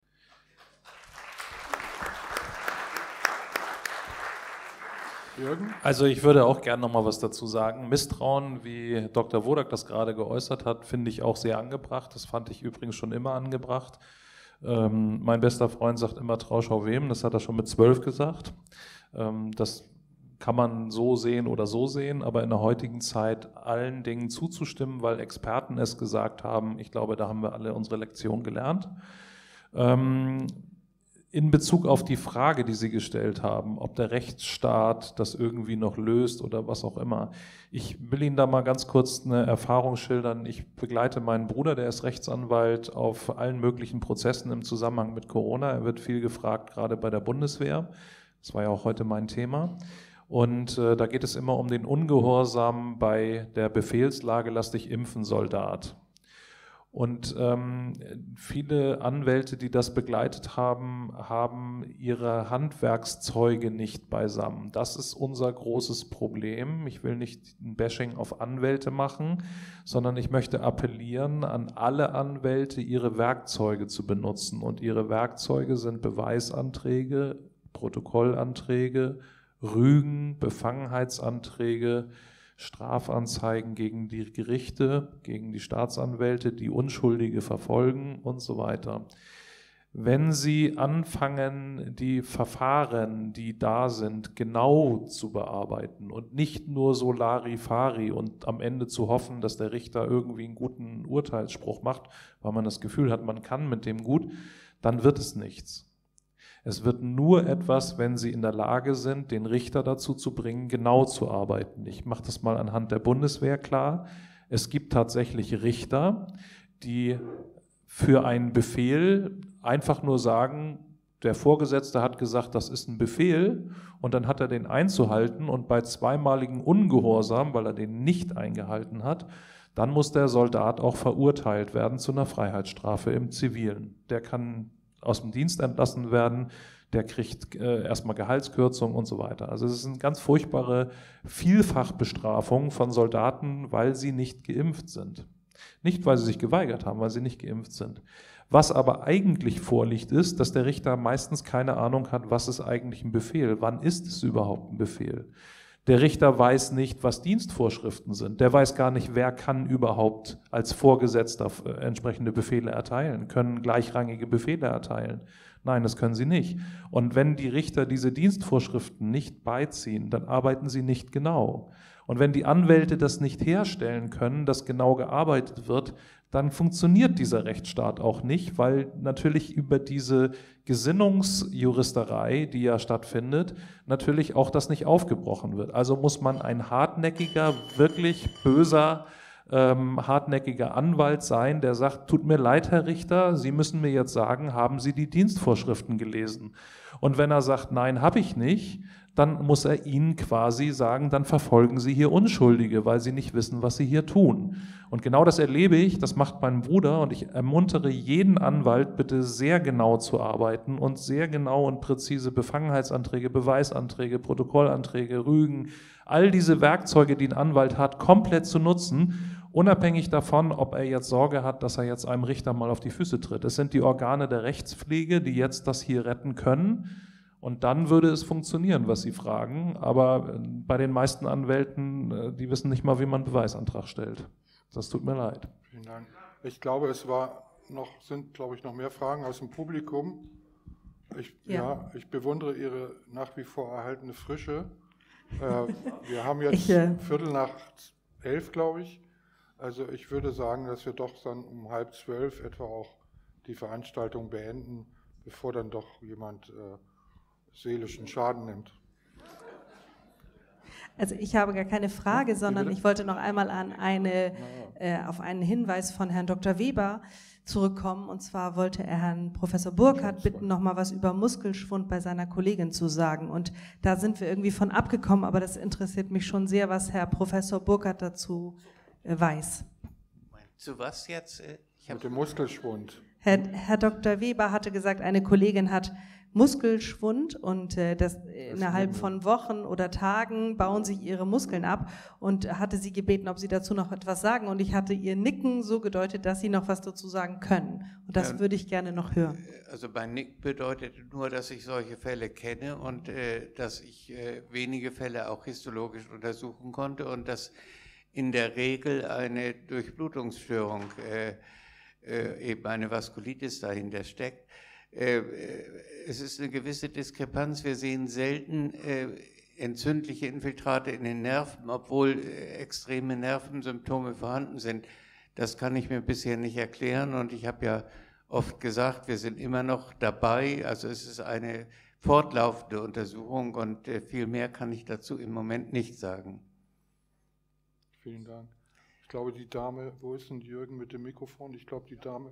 S3: Jürgen?
S10: Also ich würde auch gerne noch mal was dazu sagen. Misstrauen, wie Dr. Wodak das gerade geäußert hat, finde ich auch sehr angebracht. Das fand ich übrigens schon immer angebracht. Mein bester Freund sagt immer, trau schau wem. Das hat er schon mit 12 gesagt. Das kann man so sehen oder so sehen, aber in der heutigen Zeit allen Dingen zuzustimmen, weil Experten es gesagt haben, ich glaube, da haben wir alle unsere Lektion gelernt. In Bezug auf die Frage, die Sie gestellt haben, ob der Rechtsstaat das irgendwie noch löst oder was auch immer. Ich will Ihnen da mal ganz kurz eine Erfahrung schildern. Ich begleite meinen Bruder, der ist Rechtsanwalt, auf allen möglichen Prozessen im Zusammenhang mit Corona. Er wird viel gefragt, gerade bei der Bundeswehr. Das war ja auch heute mein Thema. Und da geht es immer um den Ungehorsam bei der Befehlslage, lass dich impfen, Soldat. Und viele Anwälte, die das begleitet haben, haben ihre Handwerkszeuge nicht beisammen. Das ist unser großes Problem. Ich will nicht ein Bashing auf Anwälte machen, sondern ich möchte appellieren an alle Anwälte, ihre Werkzeuge zu benutzen. Und ihre Werkzeuge sind Beweisanträge, Protokollanträge, Rügen, Befangenheitsanträge, Strafanzeigen gegen die Gerichte, gegen die Staatsanwälte, die Unschuldige verfolgen und so weiter. Wenn Sie anfangen, die Verfahren, die da sind, genau zu bearbeiten und nicht nur so Larifari und am Ende zu hoffen, dass der Richter irgendwie einen guten Urteilsspruch macht, weil man das Gefühl hat, man kann mit dem gut, dann wird es nichts. Es wird nur etwas, wenn Sie in der Lage sind, den Richter dazu zu bringen, genau zu arbeiten. Ich mache das mal anhand der Bundeswehr klar. Es gibt tatsächlich Richter, die für einen Befehl einfach nur sagen, der Vorgesetzte hat gesagt, das ist ein Befehl und dann hat er den einzuhalten und bei zweimaligen Ungehorsam, weil er den nicht eingehalten hat, dann muss der Soldat auch verurteilt werden zu einer Freiheitsstrafe im Zivilen. Der kann aus dem Dienst entlassen werden, der kriegt erstmal Gehaltskürzung und so weiter. Also es ist eine ganz furchtbare Vielfachbestrafung von Soldaten, weil sie nicht geimpft sind. Nicht, weil sie sich geweigert haben, weil sie nicht geimpft sind. Was aber eigentlich vorliegt, ist, dass der Richter meistens keine Ahnung hat, was ist eigentlich ein Befehl, wann ist es überhaupt ein Befehl. Der Richter weiß nicht, was Dienstvorschriften sind. Der weiß gar nicht, wer kann überhaupt als Vorgesetzter entsprechende Befehle erteilen, können gleichrangige Befehle erteilen. Nein, das können sie nicht. Und wenn die Richter diese Dienstvorschriften nicht beiziehen, dann arbeiten sie nicht genau. Und wenn die Anwälte das nicht herstellen können, dass genau gearbeitet wird, dann funktioniert dieser Rechtsstaat auch nicht, weil natürlich über diese Gesinnungsjuristerei, die ja stattfindet, natürlich auch das nicht aufgebrochen wird. Also muss man ein hartnäckiger, wirklich böser, hartnäckiger Anwalt sein, der sagt, tut mir leid, Herr Richter, Sie müssen mir jetzt sagen, haben Sie die Dienstvorschriften gelesen? Und wenn er sagt, nein, habe ich nicht, dann muss er Ihnen quasi sagen, dann verfolgen Sie hier Unschuldige, weil Sie nicht wissen, was Sie hier tun. Und genau das erlebe ich, das macht mein Bruder und ich ermuntere jeden Anwalt, bitte sehr genau zu arbeiten und sehr genau und präzise Befangenheitsanträge, Beweisanträge, Protokollanträge, Rügen, all diese Werkzeuge, die ein Anwalt hat, komplett zu nutzen, unabhängig davon, ob er jetzt Sorge hat, dass er jetzt einem Richter mal auf die Füße tritt. Es sind die Organe der Rechtspflege, die jetzt das hier retten können. Und dann würde es funktionieren, was Sie fragen. Aber bei den meisten Anwälten, die wissen nicht mal, wie man einen Beweisantrag stellt. Das tut mir leid.
S3: Vielen Dank. Ich glaube, sind noch mehr Fragen aus dem Publikum. Ich bewundere Ihre nach wie vor erhaltene Frische. Wir haben jetzt 11:15, glaube ich. Also ich würde sagen, dass wir doch dann um 11:30 etwa auch die Veranstaltung beenden, bevor dann doch jemand seelischen Schaden nimmt.
S12: Also ich habe gar keine Frage, sondern ich wollte noch einmal an auf einen Hinweis von Herrn Dr. Weber zurückkommen. Und zwar wollte er Herrn Professor Burkhardt bitten, noch mal was über Muskelschwund bei seiner Kollegin zu sagen. Und da sind wir irgendwie von abgekommen, aber das interessiert mich schon sehr, was Herr Professor Burkhardt dazu weiß.
S7: Zu was jetzt?
S3: Mit dem Muskelschwund.
S12: Herr Dr. Weber hatte gesagt, eine Kollegin hat Muskelschwund und innerhalb von Wochen oder Tagen bauen sich ihre Muskeln ab und hatte sie gebeten, ob sie dazu noch etwas sagen. Und ich hatte ihr Nicken so gedeutet, dass sie noch was dazu sagen können. Und das würde ich gerne noch hören.
S7: Also mein Nick bedeutet nur, dass ich solche Fälle kenne und dass ich wenige Fälle auch histologisch untersuchen konnte und dass in der Regel eine Durchblutungsstörung, eben eine Vaskulitis dahinter steckt. Es ist eine gewisse Diskrepanz. Wir sehen selten entzündliche Infiltrate in den Nerven, obwohl extreme Nervensymptome vorhanden sind. Das kann ich mir bisher nicht erklären und ich habe ja oft gesagt, wir sind immer noch dabei. Also es ist eine fortlaufende Untersuchung und viel mehr kann ich dazu im Moment nicht sagen.
S3: Vielen Dank. Ich glaube, die Dame, wo ist denn Jürgen mit dem Mikrofon? Ich glaube, die Dame...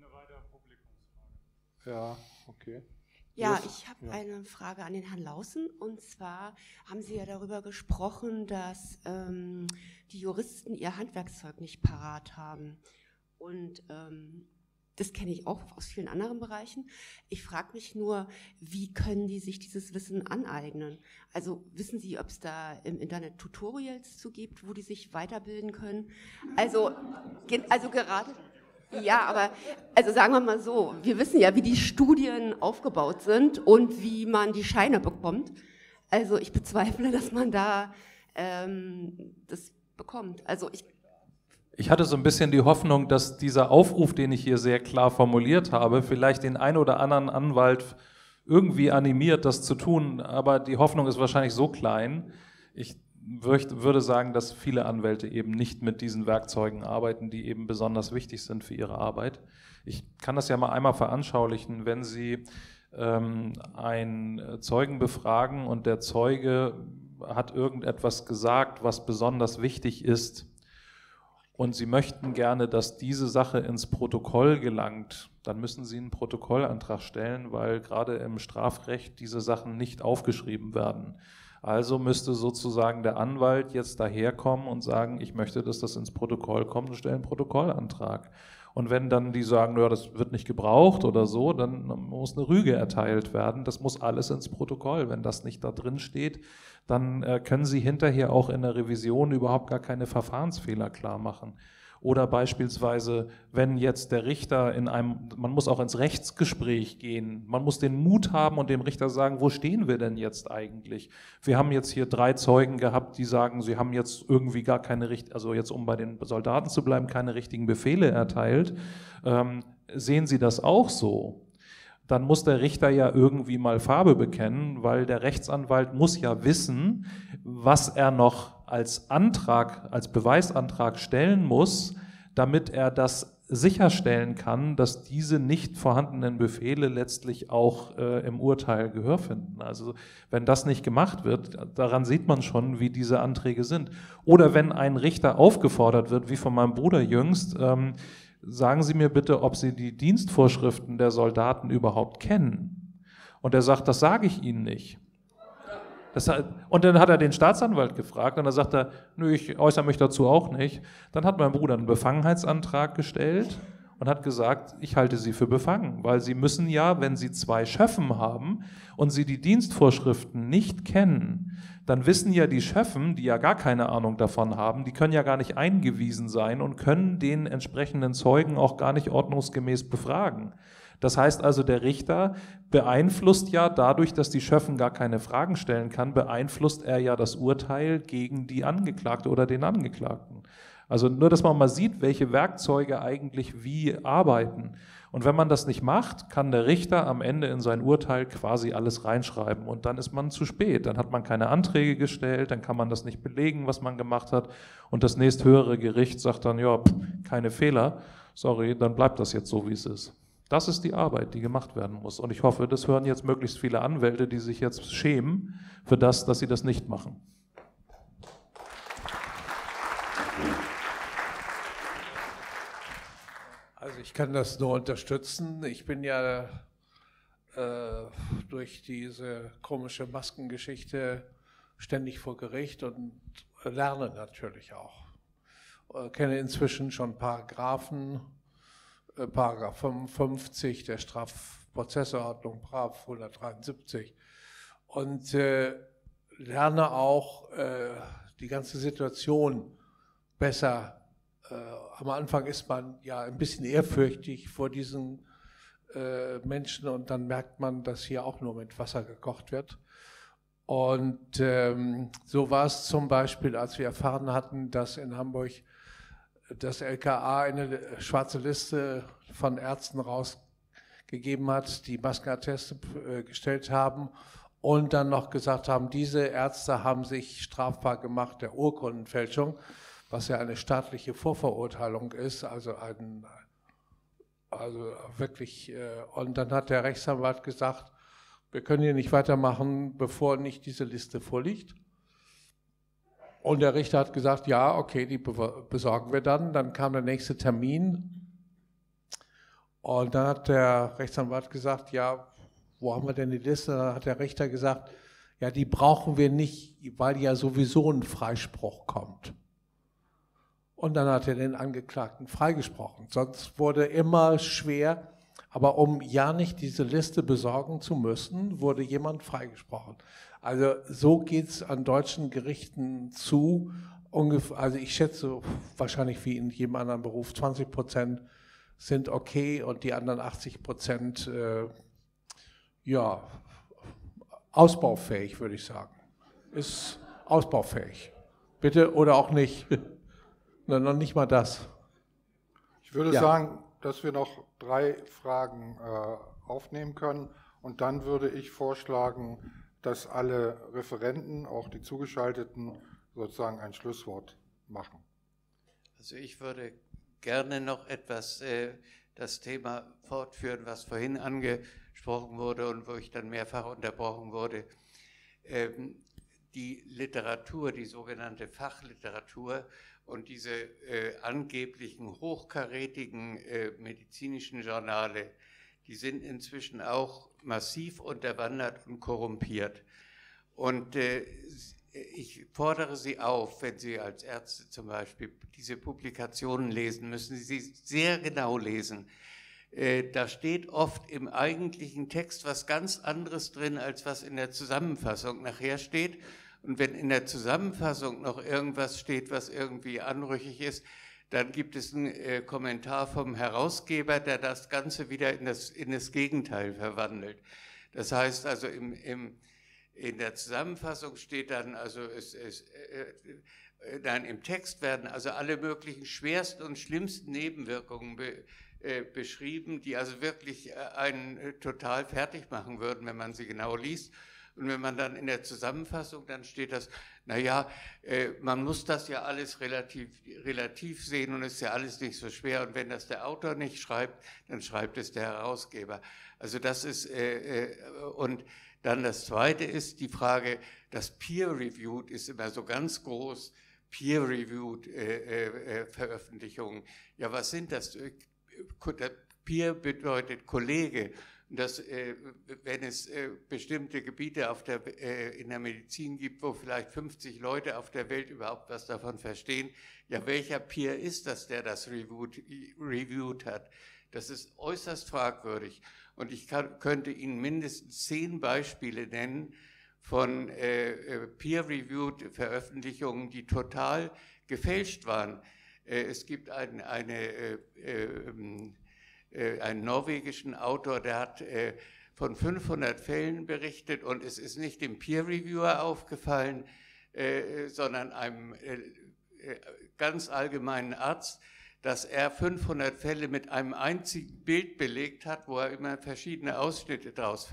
S3: Ja, okay.
S13: Ja, ich habe eine Frage an den Herrn Laußen. Und zwar haben Sie ja darüber gesprochen, dass die Juristen ihr Handwerkszeug nicht parat haben. Und das kenne ich auch aus vielen anderen Bereichen. Ich frage mich nur, wie können die sich dieses Wissen aneignen? Also wissen Sie, ob es da im Internet Tutorials zu gibt, wo die sich weiterbilden können? Also gerade... Ja, aber also sagen wir mal so, wir wissen ja, wie die Studien aufgebaut sind und wie man die Scheine bekommt. Also ich bezweifle, dass man da das bekommt. Also
S10: ich hatte so ein bisschen die Hoffnung, dass dieser Aufruf, den ich hier sehr klar formuliert habe, vielleicht den ein oder anderen Anwalt irgendwie animiert, das zu tun, aber die Hoffnung ist wahrscheinlich so klein. Ich würde sagen, dass viele Anwälte eben nicht mit diesen Werkzeugen arbeiten, die eben besonders wichtig sind für ihre Arbeit. Ich kann das ja mal einmal veranschaulichen, wenn Sie einen Zeugen befragen und der Zeuge hat irgendetwas gesagt, was besonders wichtig ist und Sie möchten gerne, dass diese Sache ins Protokoll gelangt, dann müssen Sie einen Protokollantrag stellen, weil gerade im Strafrecht diese Sachen nicht aufgeschrieben werden. Also müsste sozusagen der Anwalt jetzt daherkommen und sagen, ich möchte, dass das ins Protokoll kommt und stelle einen Protokollantrag. Und wenn dann die sagen, ja, das wird nicht gebraucht oder so, dann muss eine Rüge erteilt werden. Das muss alles ins Protokoll. Wenn das nicht da drin steht, dann können Sie hinterher auch in der Revision überhaupt gar keine Verfahrensfehler klar machen. Oder beispielsweise, wenn jetzt der Richter man muss auch ins Rechtsgespräch gehen, man muss den Mut haben und dem Richter sagen, wo stehen wir denn jetzt eigentlich? Wir haben jetzt hier 3 Zeugen gehabt, die sagen, sie haben jetzt irgendwie gar keine also jetzt um bei den Soldaten zu bleiben, keine richtigen Befehle erteilt. Sehen Sie das auch so? Dann muss der Richter ja irgendwie mal Farbe bekennen, weil der Rechtsanwalt muss ja wissen, was er noch als Antrag, als Beweisantrag stellen muss, damit er das sicherstellen kann, dass diese nicht vorhandenen Befehle letztlich auch im Urteil Gehör finden. Also wenn das nicht gemacht wird, daran sieht man schon, wie diese Anträge sind. Oder wenn ein Richter aufgefordert wird, wie von meinem Bruder jüngst, sagen Sie mir bitte, ob Sie die Dienstvorschriften der Soldaten überhaupt kennen. Und er sagt, das sage ich Ihnen nicht. Und dann hat er den Staatsanwalt gefragt und dann sagt er, nö, ich äußere mich dazu auch nicht. Dann hat mein Bruder einen Befangenheitsantrag gestellt und hat gesagt, ich halte Sie für befangen, weil Sie müssen ja, wenn Sie 2 Schöffen haben und Sie die Dienstvorschriften nicht kennen, dann wissen ja die Schöffen, die ja gar keine Ahnung davon haben, die können ja gar nicht eingewiesen sein und können den entsprechenden Zeugen auch gar nicht ordnungsgemäß befragen. Das heißt also, der Richter beeinflusst ja dadurch, dass die Schöffen gar keine Fragen stellen kann, beeinflusst er ja das Urteil gegen die Angeklagte oder den Angeklagten. Also nur, dass man mal sieht, welche Werkzeuge eigentlich wie arbeiten. Und wenn man das nicht macht, kann der Richter am Ende in sein Urteil quasi alles reinschreiben und dann ist man zu spät. Dann hat man keine Anträge gestellt, dann kann man das nicht belegen, was man gemacht hat und das nächsthöhere Gericht sagt dann, ja, keine Fehler, sorry, dann bleibt das jetzt so, wie es ist. Das ist die Arbeit, die gemacht werden muss. Und ich hoffe, das hören jetzt möglichst viele Anwälte, die sich jetzt schämen für das, dass sie das nicht machen.
S6: Also ich kann das nur unterstützen. Ich bin ja durch diese komische Maskengeschichte ständig vor Gericht und lerne natürlich auch. Kenne inzwischen schon Paragraphen, Paragraph 55 der Strafprozessordnung, Paragraph 173 und lerne auch die ganze Situation besser. Am Anfang ist man ja ein bisschen ehrfürchtig vor diesen Menschen und dann merkt man, dass hier auch nur mit Wasser gekocht wird. Und so war es zum Beispiel, als wir erfahren hatten, dass in Hamburg das LKA eine schwarze Liste von Ärzten rausgegeben hat, die Maskenatteste gestellt haben und dann noch gesagt haben, diese Ärzte haben sich strafbar gemacht der Urkundenfälschung, was ja eine staatliche Vorverurteilung ist, also wirklich, und dann hat der Rechtsanwalt gesagt, wir können hier nicht weitermachen, bevor nicht diese Liste vorliegt. Und der Richter hat gesagt, ja, okay, die besorgen wir dann. Dann kam der nächste Termin und dann hat der Rechtsanwalt gesagt, ja, wo haben wir denn die Liste? Dann hat der Richter gesagt, ja, die brauchen wir nicht, weil ja sowieso ein Freispruch kommt. Und dann hat er den Angeklagten freigesprochen. Sonst wurde immer schwer, aber um ja nicht diese Liste besorgen zu müssen, wurde jemand freigesprochen. Also so geht es an deutschen Gerichten zu. Also ich schätze wahrscheinlich wie in jedem anderen Beruf, 20% sind okay und die anderen 80% ja, ausbaufähig, würde ich sagen. Ist ausbaufähig. Bitte oder auch nicht. Na, noch nicht mal das.
S3: Ich würde sagen, dass wir noch 3 Fragen aufnehmen können und dann würde ich vorschlagen, dass alle Referenten, auch die Zugeschalteten, sozusagen ein Schlusswort machen.
S7: Also ich würde gerne noch etwas das Thema fortführen, was vorhin angesprochen wurde und wo ich dann mehrfach unterbrochen wurde. Die Literatur, die sogenannte Fachliteratur und diese angeblichen hochkarätigen medizinischen Journale, die sind inzwischen auch massiv unterwandert und korrumpiert. Und ich fordere Sie auf, wenn Sie als Ärzte zum Beispiel diese Publikationen lesen, müssen Sie sie sehr genau lesen. Da steht oft im eigentlichen Text was ganz anderes drin, als was in der Zusammenfassung nachher steht. Und wenn in der Zusammenfassung noch irgendwas steht, was irgendwie anrüchig ist, dann gibt es einen Kommentar vom Herausgeber, der das Ganze wieder in das Gegenteil verwandelt. Das heißt also, in der Zusammenfassung steht dann, also im Text werden also alle möglichen schwersten und schlimmsten Nebenwirkungen beschrieben, die also wirklich einen total fertig machen würden, wenn man sie genau liest. Und wenn man dann in der Zusammenfassung, dann steht das, naja, man muss das ja alles relativ sehen und es ist ja alles nicht so schwer. Und wenn das der Autor nicht schreibt, dann schreibt es der Herausgeber. Also das ist, und dann das Zweite ist die Frage, das Peer-Reviewed ist immer so ganz groß, Peer-Reviewed Veröffentlichungen. Ja, was sind das? Peer bedeutet Kollege. Dass, wenn es bestimmte Gebiete in der Medizin gibt, wo vielleicht 50 Leute auf der Welt überhaupt was davon verstehen, ja, welcher Peer ist das, der das reviewed hat? Das ist äußerst fragwürdig. Und ich könnte Ihnen mindestens 10 Beispiele nennen von Peer-reviewed Veröffentlichungen, die total gefälscht waren. Es gibt einen norwegischen Autor, der hat von 500 Fällen berichtet und es ist nicht dem Peer-Reviewer aufgefallen, sondern einem ganz allgemeinen Arzt, dass er 500 Fälle mit einem einzigen Bild belegt hat, wo er immer verschiedene Ausschnitte draus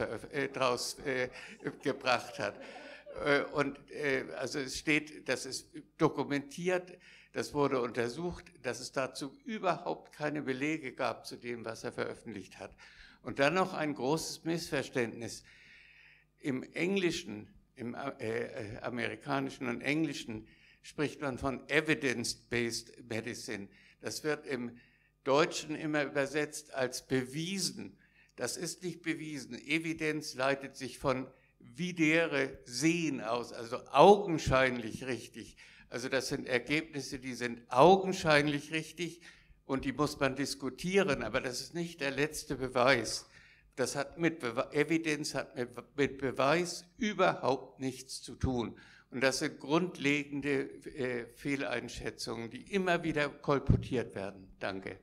S7: gebracht hat. Und also es steht, das ist dokumentiert, Das wurde untersucht, dass es dazu überhaupt keine Belege gab zu dem, was er veröffentlicht hat. Und dann noch ein großes Missverständnis. Im Englischen, im amerikanischen und englischen spricht man von Evidence-Based Medicine. Das wird im Deutschen immer übersetzt als bewiesen. Das ist nicht bewiesen. Evidenz leitet sich von videre sehen aus, also augenscheinlich richtig. Also das sind Ergebnisse, die sind augenscheinlich richtig und die muss man diskutieren, aber das ist nicht der letzte Beweis. Das hat Evidenz hat mit Beweis überhaupt nichts zu tun. Und das sind grundlegende Fehleinschätzungen, die immer wieder kolportiert werden. Danke.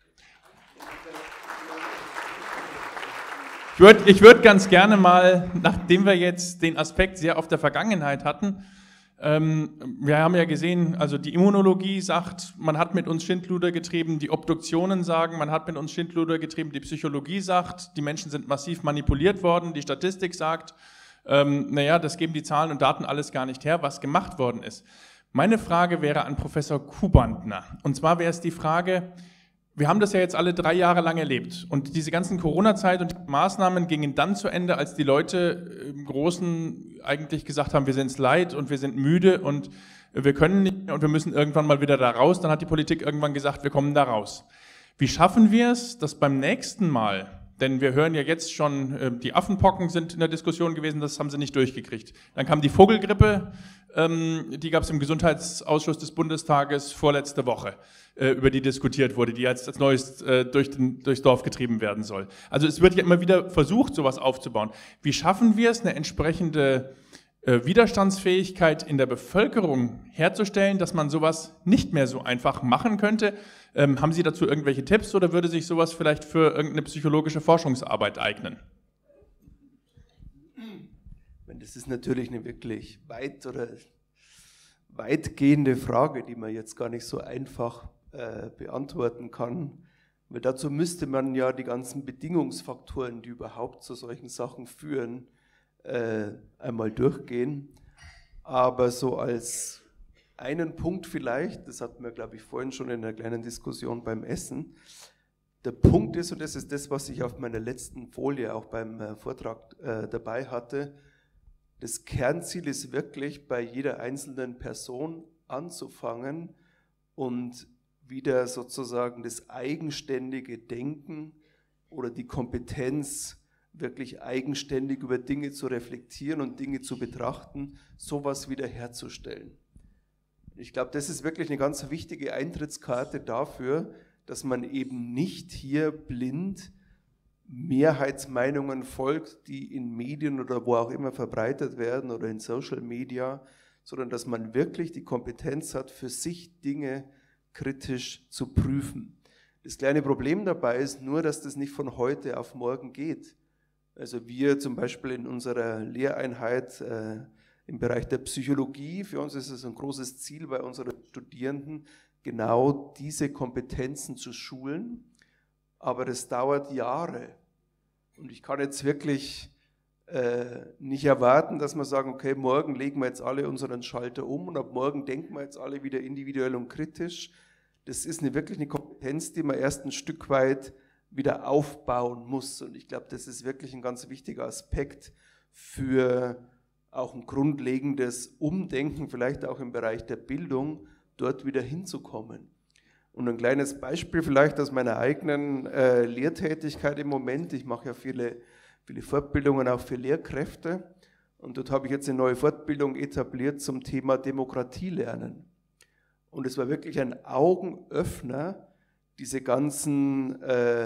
S14: Ich würd ganz gerne mal, nachdem wir jetzt den Aspekt sehr auf der Vergangenheit hatten, wir haben ja gesehen, also die Immunologie sagt, man hat mit uns Schindluder getrieben, die Obduktionen sagen, man hat mit uns Schindluder getrieben, die Psychologie sagt, die Menschen sind massiv manipuliert worden, die Statistik sagt, naja, das geben die Zahlen und Daten alles gar nicht her, was gemacht worden ist. Meine Frage wäre an Professor Kubantner. Und zwar wäre es die Frage, wir haben das ja jetzt alle 3 Jahre lang erlebt und diese ganzen Corona-Zeit und die Maßnahmen gingen dann zu Ende, als die Leute im Großen eigentlich gesagt haben, wir sind es leid und wir sind müde und wir können nicht und wir müssen irgendwann mal wieder da raus. Dann hat die Politik irgendwann gesagt, wir kommen da raus. Wie schaffen wir es, dass beim nächsten Mal, denn wir hören ja jetzt schon, die Affenpocken sind in der Diskussion gewesen, das haben sie nicht durchgekriegt. Dann kam die Vogelgrippe, die gab es im Gesundheitsausschuss des Bundestages vorletzte Woche, über die diskutiert wurde, die jetzt als Neues durchs Dorf getrieben werden soll. Also es wird ja immer wieder versucht, sowas aufzubauen. Wie schaffen wir es, eine entsprechende Widerstandsfähigkeit in der Bevölkerung herzustellen, dass man sowas nicht mehr so einfach machen könnte? Haben Sie dazu irgendwelche Tipps oder würde sich sowas vielleicht für irgendeine psychologische Forschungsarbeit eignen?
S8: Das ist natürlich eine wirklich weitgehende Frage, die man jetzt gar nicht so einfach beantworten kann, weil dazu müsste man ja die ganzen Bedingungsfaktoren, die überhaupt zu solchen Sachen führen, einmal durchgehen. Aber so als einen Punkt vielleicht, das hatten wir, glaube ich, vorhin schon in einer kleinen Diskussion beim Essen, der Punkt ist, und das ist das, was ich auf meiner letzten Folie auch beim Vortrag dabei hatte, das Kernziel ist wirklich, bei jeder einzelnen Person anzufangen und wieder sozusagen das eigenständige Denken oder die Kompetenz, wirklich eigenständig über Dinge zu reflektieren und Dinge zu betrachten, sowas wieder herzustellen. Ich glaube, das ist wirklich eine ganz wichtige Eintrittskarte dafür, dass man eben nicht hier blind Mehrheitsmeinungen folgt, die in Medien oder wo auch immer verbreitet werden oder in Social Media, sondern dass man wirklich die Kompetenz hat, für sich Dinge kritisch zu prüfen. Das kleine Problem dabei ist nur, dass das nicht von heute auf morgen geht. Also wir zum Beispiel in unserer Lehreinheit im Bereich der Psychologie, für uns ist es ein großes Ziel bei unseren Studierenden, genau diese Kompetenzen zu schulen. Aber das dauert Jahre. Und ich kann jetzt wirklich nicht erwarten, dass wir sagen, okay, morgen legen wir jetzt alle unseren Schalter um und ab morgen denken wir jetzt alle wieder individuell und kritisch. Das ist wirklich eine Kompetenz, die man erst ein Stück weit wieder aufbauen muss. Und ich glaube, das ist wirklich ein ganz wichtiger Aspekt für auch ein grundlegendes Umdenken, vielleicht auch im Bereich der Bildung, dort wieder hinzukommen. Und ein kleines Beispiel vielleicht aus meiner eigenen Lehrtätigkeit im Moment. Ich mache ja viele Fortbildungen auch für Lehrkräfte. Und dort habe ich jetzt eine neue Fortbildung etabliert zum Thema Demokratielernen. Und es war wirklich ein Augenöffner, die ganzen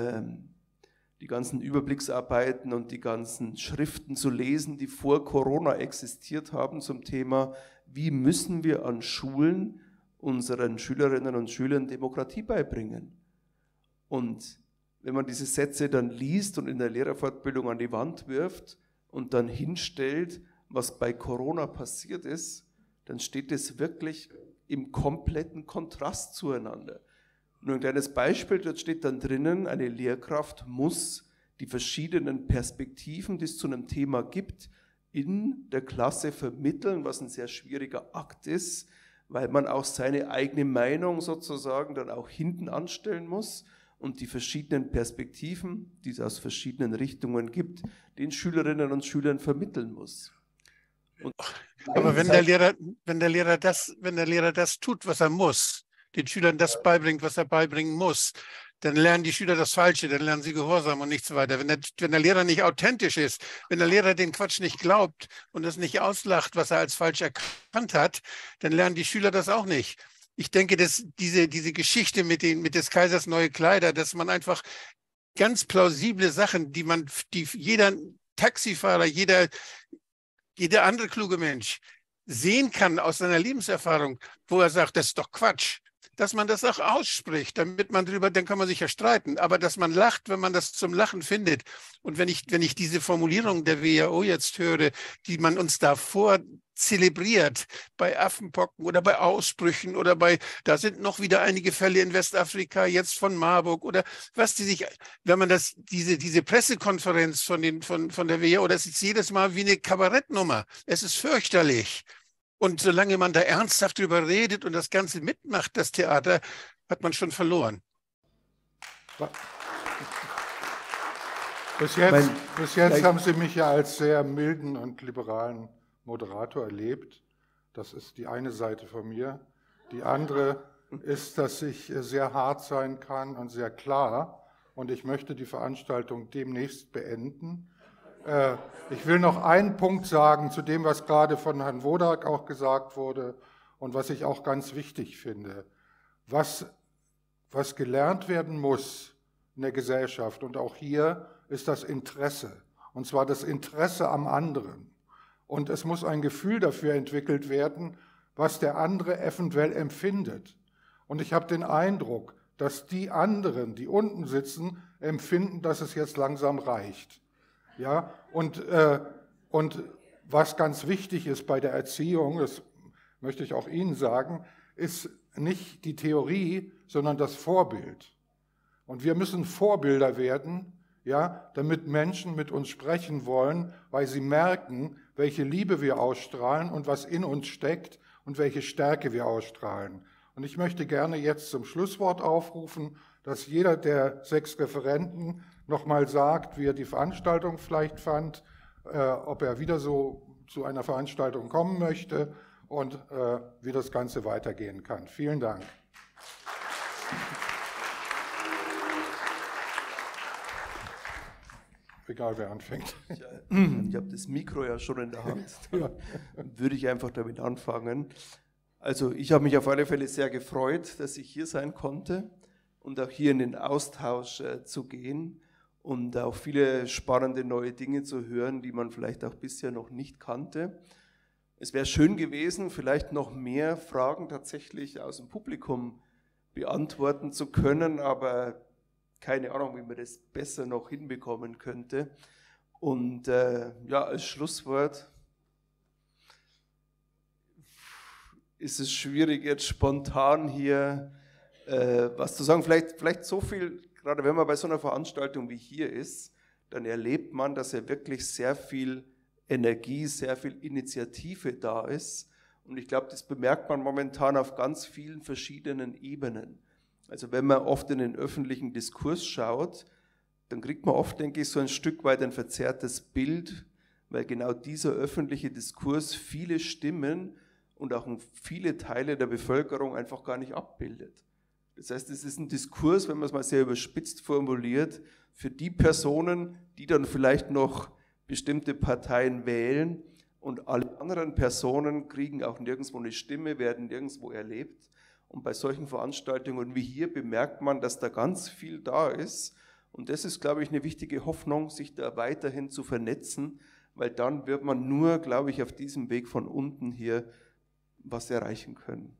S8: Überblicksarbeiten und die ganzen Schriften zu lesen, die vor Corona existiert haben zum Thema, wie müssen wir an Schulen unseren Schülerinnen und Schülern Demokratie beibringen. Und wenn man diese Sätze dann liest und in der Lehrerfortbildung an die Wand wirft und dann hinstellt, was bei Corona passiert ist, dann steht es wirklich im kompletten Kontrast zueinander. Nur ein kleines Beispiel, dort steht dann drinnen, eine Lehrkraft muss die verschiedenen Perspektiven, die es zu einem Thema gibt, in der Klasse vermitteln, was ein sehr schwieriger Akt ist, weil man auch seine eigene Meinung sozusagen dann auch hinten anstellen muss und die verschiedenen Perspektiven, die es aus verschiedenen Richtungen gibt, den Schülerinnen und Schülern vermitteln muss.
S9: Aber wenn der Lehrer das tut, was er muss, den Schülern das beibringt, was er beibringen muss, dann lernen die Schüler das Falsche, dann lernen sie Gehorsam und nichts weiter. Wenn der Lehrer nicht authentisch ist, wenn der Lehrer den Quatsch nicht glaubt und es nicht auslacht, was er als falsch erkannt hat, dann lernen die Schüler das auch nicht. Ich denke, dass diese Geschichte mit des Kaisers neue Kleider, dass man einfach ganz plausible Sachen, die jeder Taxifahrer, jeder andere kluge Mensch sehen kann aus seiner Lebenserfahrung, wo er sagt, das ist doch Quatsch, dass man das auch ausspricht, damit man drüber, dann kann man sich ja streiten, aber dass man lacht, wenn man das zum Lachen findet. Und wenn ich diese Formulierung der WHO jetzt höre, die man uns davor zelebriert, bei Affenpocken oder bei Ausbrüchen oder da sind noch wieder einige Fälle in Westafrika, jetzt von Marburg oder was die sich, wenn man diese Pressekonferenz von der WHO, das ist jedes Mal wie eine Kabarettnummer. Es ist fürchterlich. Und solange man da ernsthaft drüber redet und das Ganze mitmacht, das Theater, hat man schon verloren.
S3: Bis jetzt haben Sie mich ja als sehr milden und liberalen Moderator erlebt. Das ist die eine Seite von mir. Die andere ist, dass ich sehr hart sein kann und sehr klar. Und ich möchte die Veranstaltung demnächst beenden. Ich will noch einen Punkt sagen zu dem, was gerade von Herrn Wodak auch gesagt wurde und was ich auch ganz wichtig finde. Was gelernt werden muss in der Gesellschaft und auch hier ist das Interesse. Und zwar das Interesse am anderen. Und es muss ein Gefühl dafür entwickelt werden, was der andere eventuell empfindet. Und ich habe den Eindruck, dass die anderen, die unten sitzen, empfinden, dass es jetzt langsam reicht. Ja, und was ganz wichtig ist bei der Erziehung, das möchte ich auch Ihnen sagen, ist nicht die Theorie, sondern das Vorbild. Und wir müssen Vorbilder werden, ja, damit Menschen mit uns sprechen wollen, weil sie merken, welche Liebe wir ausstrahlen und was in uns steckt und welche Stärke wir ausstrahlen. Und ich möchte gerne jetzt zum Schlusswort aufrufen, dass jeder der 6 Referenten nochmal sagt, wie er die Veranstaltung vielleicht fand, ob er wieder so zu einer Veranstaltung kommen möchte und wie das Ganze weitergehen kann. Vielen Dank. Egal, wer anfängt.
S8: Ich habe das Mikro ja schon in der Hand. Ja. Würde ich einfach damit anfangen. Also ich habe mich auf alle Fälle sehr gefreut, dass ich hier sein konnte und auch hier in den Austausch zu gehen und auch viele spannende neue Dinge zu hören, die man vielleicht auch bisher noch nicht kannte. Es wäre schön gewesen, vielleicht noch mehr Fragen tatsächlich aus dem Publikum beantworten zu können, aber keine Ahnung, wie man das besser noch hinbekommen könnte. Und ja, als Schlusswort ist es schwierig, jetzt spontan hier was zu sagen. Vielleicht so viel, gerade wenn man bei so einer Veranstaltung wie hier ist, dann erlebt man, dass ja wirklich sehr viel Energie, sehr viel Initiative da ist. Und ich glaube, das bemerkt man momentan auf ganz vielen verschiedenen Ebenen. Also wenn man oft in den öffentlichen Diskurs schaut, dann kriegt man oft, denke ich, so ein Stück weit ein verzerrtes Bild, weil genau dieser öffentliche Diskurs viele Stimmen und auch viele Teile der Bevölkerung einfach gar nicht abbildet. Das heißt, es ist ein Diskurs, wenn man es mal sehr überspitzt formuliert, für die Personen, die dann vielleicht noch bestimmte Parteien wählen und alle anderen Personen kriegen auch nirgendwo eine Stimme, werden nirgendwo erlebt. Und bei solchen Veranstaltungen wie hier bemerkt man, dass da ganz viel da ist. Und das ist, glaube ich, eine wichtige Hoffnung, sich da weiterhin zu vernetzen, weil dann wird man nur, glaube ich, auf diesem Weg von unten hier was erreichen können.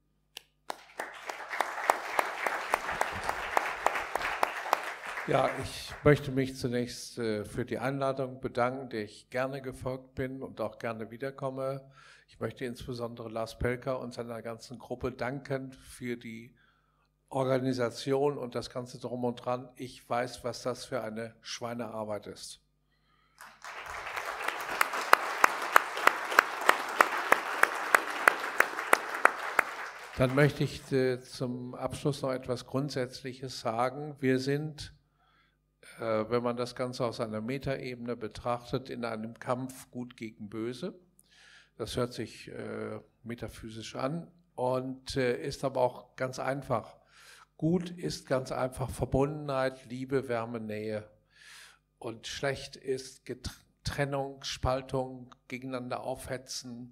S6: Ja, ich möchte mich zunächst für die Einladung bedanken, der ich gerne gefolgt bin und auch gerne wiederkomme. Ich möchte insbesondere Lars Pelker und seiner ganzen Gruppe danken für die Organisation und das Ganze drum und dran. Ich weiß, was das für eine Schweinearbeit ist. Dann möchte ich zum Abschluss noch etwas Grundsätzliches sagen. Wir sind, wenn man das Ganze aus einer Metaebene betrachtet, in einem Kampf Gut gegen Böse. Das hört sich metaphysisch an und ist aber auch ganz einfach. Gut ist ganz einfach Verbundenheit, Liebe, Wärme, Nähe. Und schlecht ist Trennung, Spaltung, gegeneinander aufhetzen.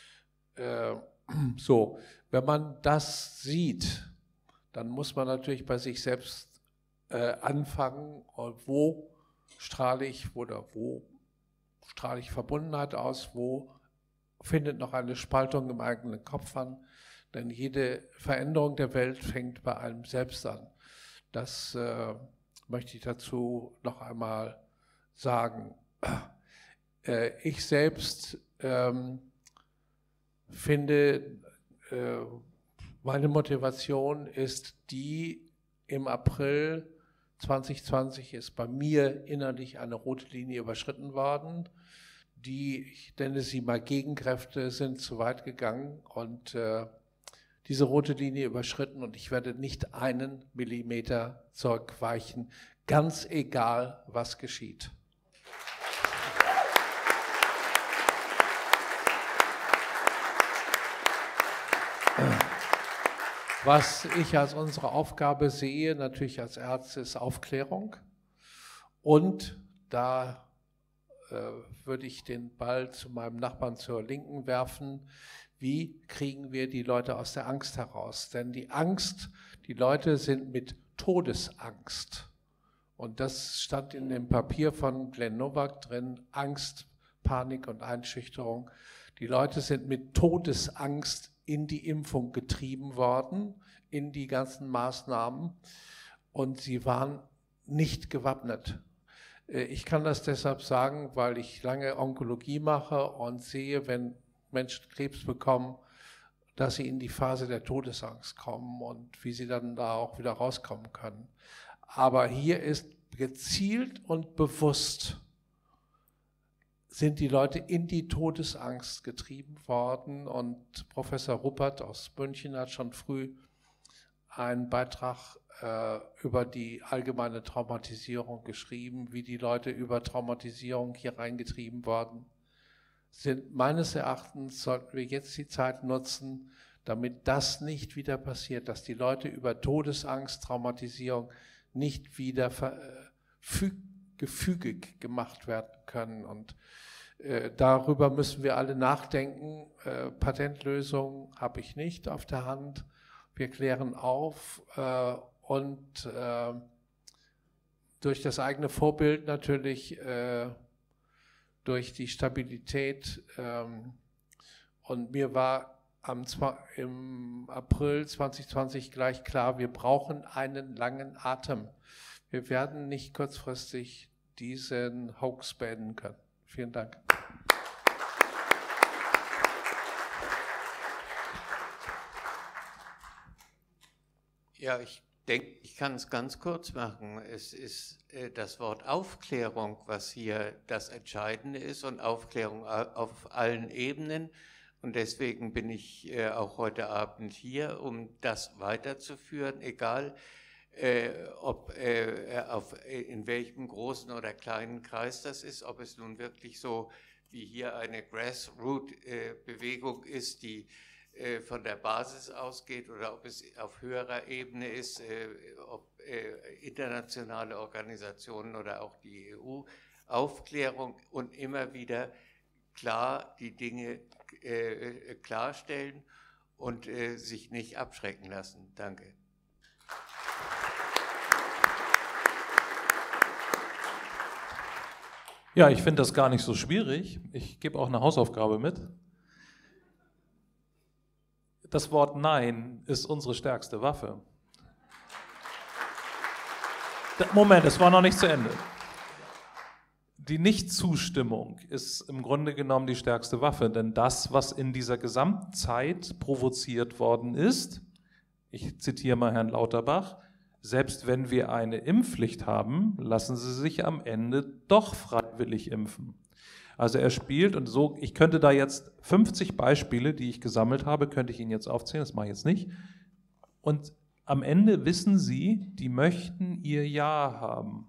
S6: So, wenn man das sieht, dann muss man natürlich bei sich selbst anfangen, wo strahle ich Verbundenheit aus, wo findet noch eine Spaltung im eigenen Kopf an, denn jede Veränderung der Welt fängt bei einem selbst an. Das möchte ich dazu noch einmal sagen. Ich selbst finde, meine Motivation ist die, im April 2020 ist bei mir innerlich eine rote Linie überschritten worden. Ich nenne sie mal Gegenkräfte, sind zu weit gegangen und diese rote Linie überschritten und ich werde nicht einen Millimeter zurückweichen, ganz egal, was geschieht. Was ich als unsere Aufgabe sehe, natürlich als Ärzte, ist Aufklärung. Und da würde ich den Ball zu meinem Nachbarn zur Linken werfen. Wie kriegen wir die Leute aus der Angst heraus? Denn die Leute sind mit Todesangst. Und das stand in dem Papier von Glenn Nowak drin, Angst, Panik und Einschüchterung. Die Leute sind mit Todesangst in die Impfung getrieben worden, in die ganzen Maßnahmen und sie waren nicht gewappnet. Ich kann das deshalb sagen, weil ich lange Onkologie mache und sehe, wenn Menschen Krebs bekommen, dass sie in die Phase der Todesangst kommen und wie sie dann da auch wieder rauskommen können. Aber hier ist gezielt und bewusst sind die Leute in die Todesangst getrieben worden und Professor Ruppert aus München hat schon früh einen Beitrag über die allgemeine Traumatisierung geschrieben, wie die Leute über Traumatisierung hier reingetrieben worden sind. Meines Erachtens sollten wir jetzt die Zeit nutzen, damit das nicht wieder passiert, dass die Leute über Todesangst, Traumatisierung nicht wieder gefügig gemacht werden können. Und darüber müssen wir alle nachdenken. Patentlösungen habe ich nicht auf der Hand. Wir klären auf und durch das eigene Vorbild natürlich, durch die Stabilität. Und mir war im April 2020 gleich klar, wir brauchen einen langen Atem. Wir werden nicht kurzfristig diesen Hoax beenden können. Vielen Dank.
S7: Ja, ich denke, ich kann es ganz kurz machen. Es ist das Wort Aufklärung, was hier das Entscheidende ist und Aufklärung auf allen Ebenen. Und deswegen bin ich auch heute Abend hier, um das weiterzuführen, egal in welchem großen oder kleinen Kreis das ist, ob es nun wirklich so wie hier eine Grassroot-Bewegung ist, die von der Basis ausgeht oder ob es auf höherer Ebene ist, ob internationale Organisationen oder auch die EU, Aufklärung und immer wieder klar die Dinge klarstellen und sich nicht abschrecken lassen. Danke.
S10: Ja, ich finde das gar nicht so schwierig. Ich gebe auch eine Hausaufgabe mit. Das Wort Nein ist unsere stärkste Waffe. Moment, es war noch nicht zu Ende. Die Nichtzustimmung ist im Grunde genommen die stärkste Waffe, denn das, was in dieser Gesamtzeit provoziert worden ist, ich zitiere mal Herrn Lauterbach, selbst wenn wir eine Impfpflicht haben, lassen Sie sich am Ende doch freiwillig impfen. Also er spielt und so, ich könnte da jetzt 50 Beispiele, die ich gesammelt habe, könnte ich Ihnen jetzt aufzählen, das mache ich jetzt nicht. Und am Ende wissen Sie, die möchten ihr Ja haben.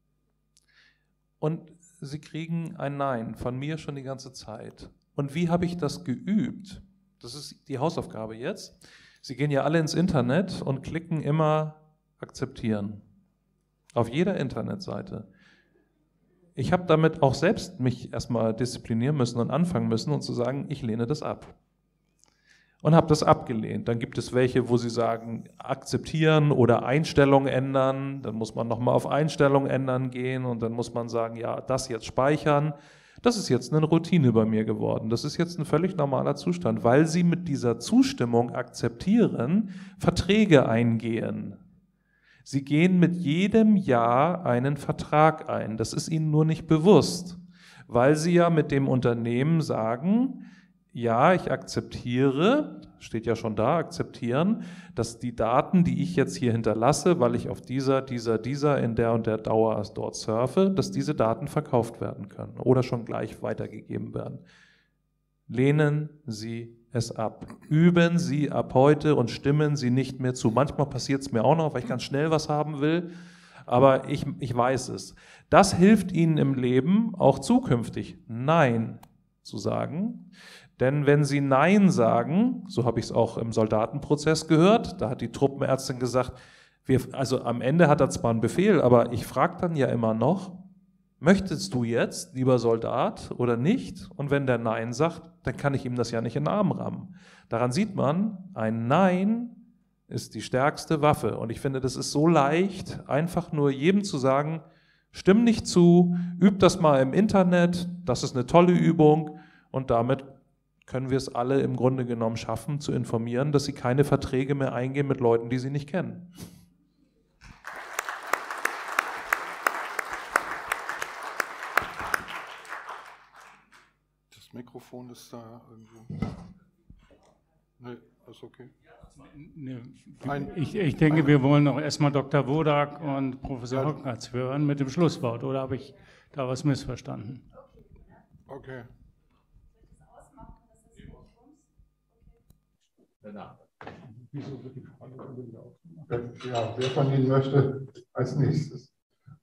S10: Und sie kriegen ein Nein von mir schon die ganze Zeit. Und wie habe ich das geübt? Das ist die Hausaufgabe jetzt. Sie gehen ja alle ins Internet und klicken immer akzeptieren. Auf jeder Internetseite. Ich habe damit auch selbst mich erstmal disziplinieren müssen und anfangen müssen und zu sagen, ich lehne das ab. Und habe das abgelehnt. Dann gibt es welche, wo sie sagen, akzeptieren oder Einstellungen ändern. Dann muss man nochmal auf Einstellungen ändern gehen und dann muss man sagen, ja, das jetzt speichern. Das ist jetzt eine Routine bei mir geworden. Das ist jetzt ein völlig normaler Zustand, weil sie mit dieser Zustimmung akzeptieren, Verträge eingehen. Sie gehen mit jedem Ja einen Vertrag ein. Das ist ihnen nur nicht bewusst, weil sie ja mit dem Unternehmen sagen, ja, ich akzeptiere, steht ja schon da, akzeptieren, dass die Daten, die ich jetzt hier hinterlasse, weil ich auf dieser in der und der Dauer dort surfe, dass diese Daten verkauft werden können oder schon gleich weitergegeben werden. Lehnen Sie es ab. Üben Sie ab heute und stimmen Sie nicht mehr zu. Manchmal passiert es mir auch noch, weil ich ganz schnell was haben will, aber ich weiß es. Das hilft Ihnen im Leben auch zukünftig, Nein zu sagen. Denn wenn Sie Nein sagen, so habe ich es auch im Soldatenprozess gehört, da hat die Truppenärztin gesagt, also am Ende hat er zwar einen Befehl, aber ich frage dann ja immer noch, möchtest du jetzt, lieber Soldat, oder nicht? Und wenn der Nein sagt, dann kann ich ihm das ja nicht in den Arm rammen. Daran sieht man, ein Nein ist die stärkste Waffe. Und ich finde, das ist so leicht, einfach nur jedem zu sagen, stimm nicht zu, üb das mal im Internet, das ist eine tolle Übung und damit können wir es alle im Grunde genommen schaffen, zu informieren, dass sie keine Verträge mehr eingehen mit Leuten, die sie nicht kennen.
S3: Das Mikrofon ist da irgendwo. Nee, ist okay.
S1: Ich denke, wir wollen noch erstmal Dr. Wodak und Professor Hockratz hören mit dem Schlusswort. Oder habe ich da was missverstanden?
S3: Okay. Ja, wer von Ihnen möchte als nächstes?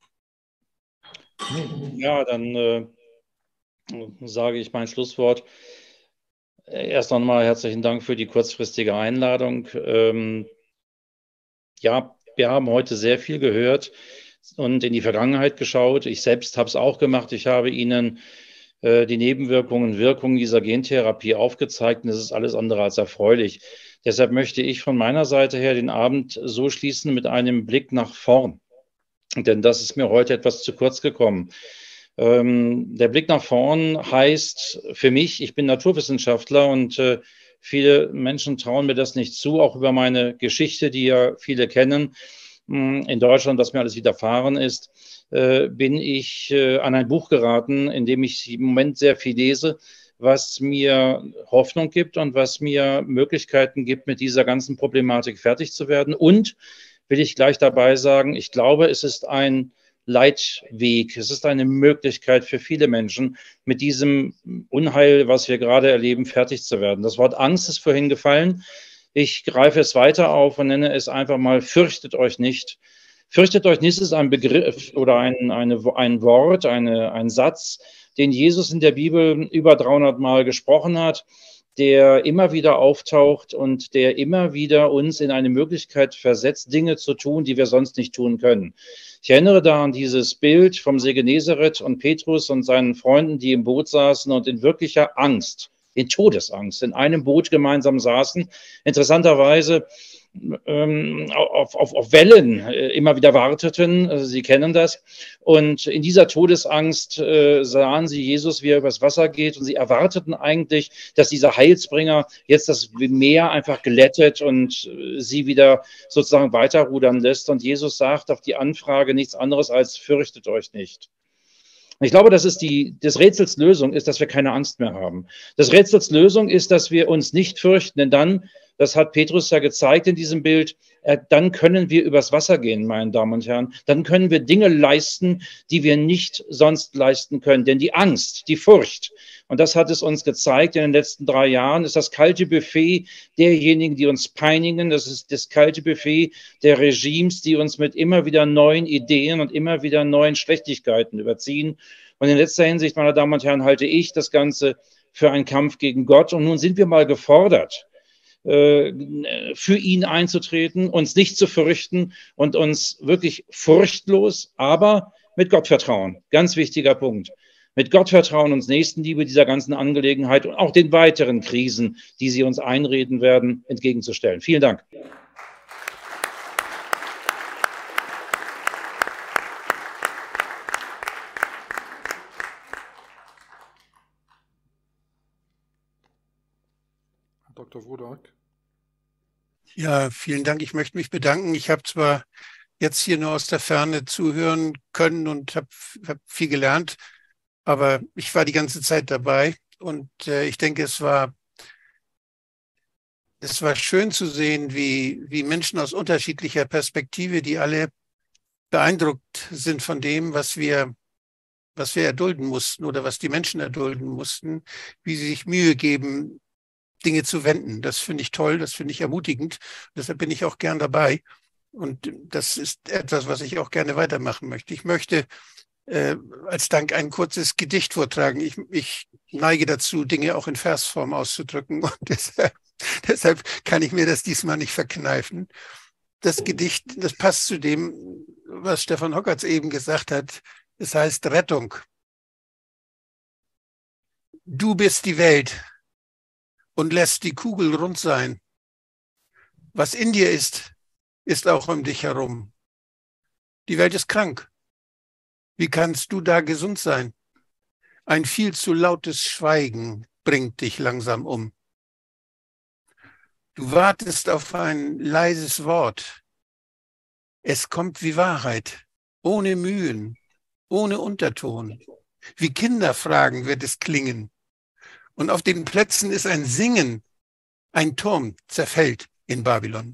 S2: Ja, dann sage ich mein Schlusswort. Erst einmal herzlichen Dank für die kurzfristige Einladung. Ja, wir haben heute sehr viel gehört und in die Vergangenheit geschaut. Ich selbst habe es auch gemacht. Ich habe Ihnen die Nebenwirkungen und Wirkungen dieser Gentherapie aufgezeigt und das ist alles andere als erfreulich. Deshalb möchte ich von meiner Seite her den Abend so schließen mit einem Blick nach vorn, denn das ist mir heute etwas zu kurz gekommen. Der Blick nach vorn heißt für mich, ich bin Naturwissenschaftler und viele Menschen trauen mir das nicht zu, auch über meine Geschichte, die ja viele kennen, in Deutschland, was mir alles widerfahren ist, bin ich an ein Buch geraten, in dem ich im Moment sehr viel lese, was mir Hoffnung gibt und was mir Möglichkeiten gibt, mit dieser ganzen Problematik fertig zu werden. Und will ich gleich dabei sagen, ich glaube, es ist ein Leitweg, es ist eine Möglichkeit für viele Menschen, mit diesem Unheil, was wir gerade erleben, fertig zu werden. Das Wort Angst ist vorhin gefallen. Ich greife es weiter auf und nenne es einfach mal, fürchtet euch nicht. Fürchtet euch nicht ist ein Begriff oder ein Wort, ein Satz, den Jesus in der Bibel über 300 Mal gesprochen hat, der immer wieder auftaucht und der immer wieder uns in eine Möglichkeit versetzt, Dinge zu tun, die wir sonst nicht tun können. Ich erinnere da an dieses Bild vom See Genezareth und Petrus und seinen Freunden, die im Boot saßen und in wirklicher Angst, in Todesangst, in einem Boot gemeinsam saßen. Interessanterweise auf Wellen immer wieder warteten. Also Sie kennen das. Und in dieser Todesangst sahen sie Jesus, wie er übers Wasser geht. Und sie erwarteten eigentlich, dass dieser Heilsbringer jetzt das Meer einfach glättet und sie wieder sozusagen weiterrudern lässt. Und Jesus sagt auf die Anfrage nichts anderes als, fürchtet euch nicht. Ich glaube, das ist des Rätsels Lösung ist, dass wir keine Angst mehr haben. Das Rätsels Lösung ist, dass wir uns nicht fürchten, denn dann das hat Petrus ja gezeigt in diesem Bild, dann können wir übers Wasser gehen, meine Damen und Herren. Dann können wir Dinge leisten, die wir nicht sonst leisten können. Denn die Angst, die Furcht, und das hat es uns gezeigt in den letzten 3 Jahren, ist das kalte Buffet derjenigen, die uns peinigen. Das ist das kalte Buffet der Regimes, die uns mit immer wieder neuen Ideen und immer wieder neuen Schlechtigkeiten überziehen. Und in letzter Hinsicht, meine Damen und Herren, halte ich das Ganze für einen Kampf gegen Gott. Und nun sind wir mal gefordert, für ihn einzutreten, uns nicht zu fürchten und uns wirklich furchtlos, aber mit Gottvertrauen, ganz wichtiger Punkt, mit Gottvertrauen uns Nächstenliebe dieser ganzen Angelegenheit und auch den weiteren Krisen, die sie uns einreden werden, entgegenzustellen. Vielen Dank.
S3: Dr. Wodak.
S9: Ja, vielen Dank. Ich möchte mich bedanken. Ich habe zwar jetzt hier nur aus der Ferne zuhören können und habe viel gelernt, aber ich war die ganze Zeit dabei und ich denke, es war schön zu sehen, wie Menschen aus unterschiedlicher Perspektive, die alle beeindruckt sind von dem, was wir erdulden mussten oder was die Menschen erdulden mussten, wie sie sich Mühe geben, Dinge zu wenden. Das finde ich toll, das finde ich ermutigend. Deshalb bin ich auch gern dabei. Und das ist etwas, was ich auch gerne weitermachen möchte. Ich möchte als Dank ein kurzes Gedicht vortragen. Ich neige dazu, Dinge auch in Versform auszudrücken. Und deshalb kann ich mir das diesmal nicht verkneifen. Das Gedicht, das passt zu dem, was Stefan Hockertz eben gesagt hat. Es heißt Rettung. Du bist die Welt und lässt die Kugel rund sein. Was in dir ist, ist auch um dich herum. Die Welt ist krank. Wie kannst du da gesund sein? Ein viel zu lautes Schweigen bringt dich langsam um. Du wartest auf ein leises Wort. Es kommt wie Wahrheit, ohne Mühen, ohne Unterton. Wie Kinderfragen wird es klingen. Und auf den Plätzen ist ein Singen. Ein Turm zerfällt in Babylon.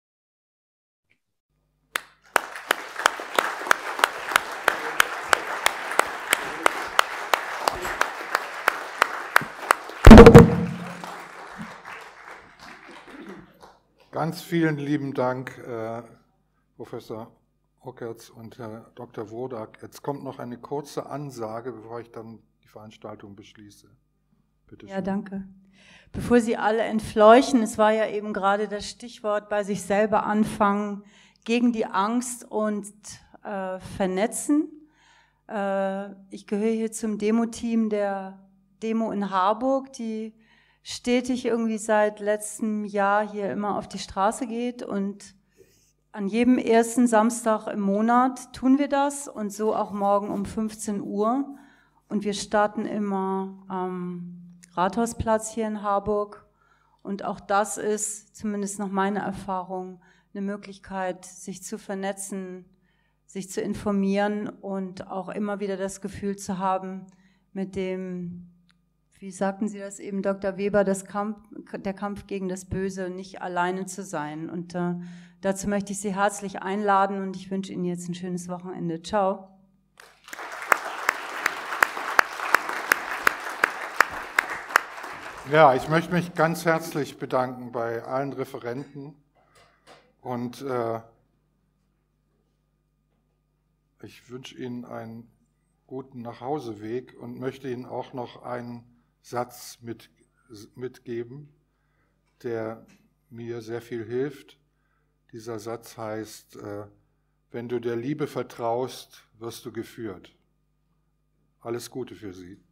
S3: Ganz vielen lieben Dank, Professor Hockertz und Herr Dr. Wodak. Jetzt kommt noch eine kurze Ansage, bevor ich dann die Veranstaltung beschließe. Bitte schön.
S15: Ja, danke. Bevor Sie alle entfleuchen, es war ja eben gerade das Stichwort bei sich selber anfangen, gegen die Angst und vernetzen. Ich gehöre hier zum Demo-Team der Demo in Harburg, die stetig irgendwie seit letztem Jahr hier immer auf die Straße geht, und an jedem ersten Samstag im Monat tun wir das, und so auch morgen um 15 Uhr. Und wir starten immer am Rathausplatz hier in Harburg, und auch das ist, zumindest nach meiner Erfahrung, eine Möglichkeit, sich zu vernetzen, sich zu informieren und auch immer wieder das Gefühl zu haben, mit dem, wie sagten Sie das eben, Dr. Weber, der Kampf gegen das Böse, nicht alleine zu sein. Und dazu möchte ich Sie herzlich einladen, und ich wünsche Ihnen jetzt ein schönes Wochenende. Ciao.
S3: Ja, ich möchte mich ganz herzlich bedanken bei allen Referenten, und ich wünsche Ihnen einen guten Nachhauseweg und möchte Ihnen auch noch einen Satz mitgeben, der mir sehr viel hilft. Dieser Satz heißt, wenn du der Liebe vertraust, wirst du geführt. Alles Gute für Sie.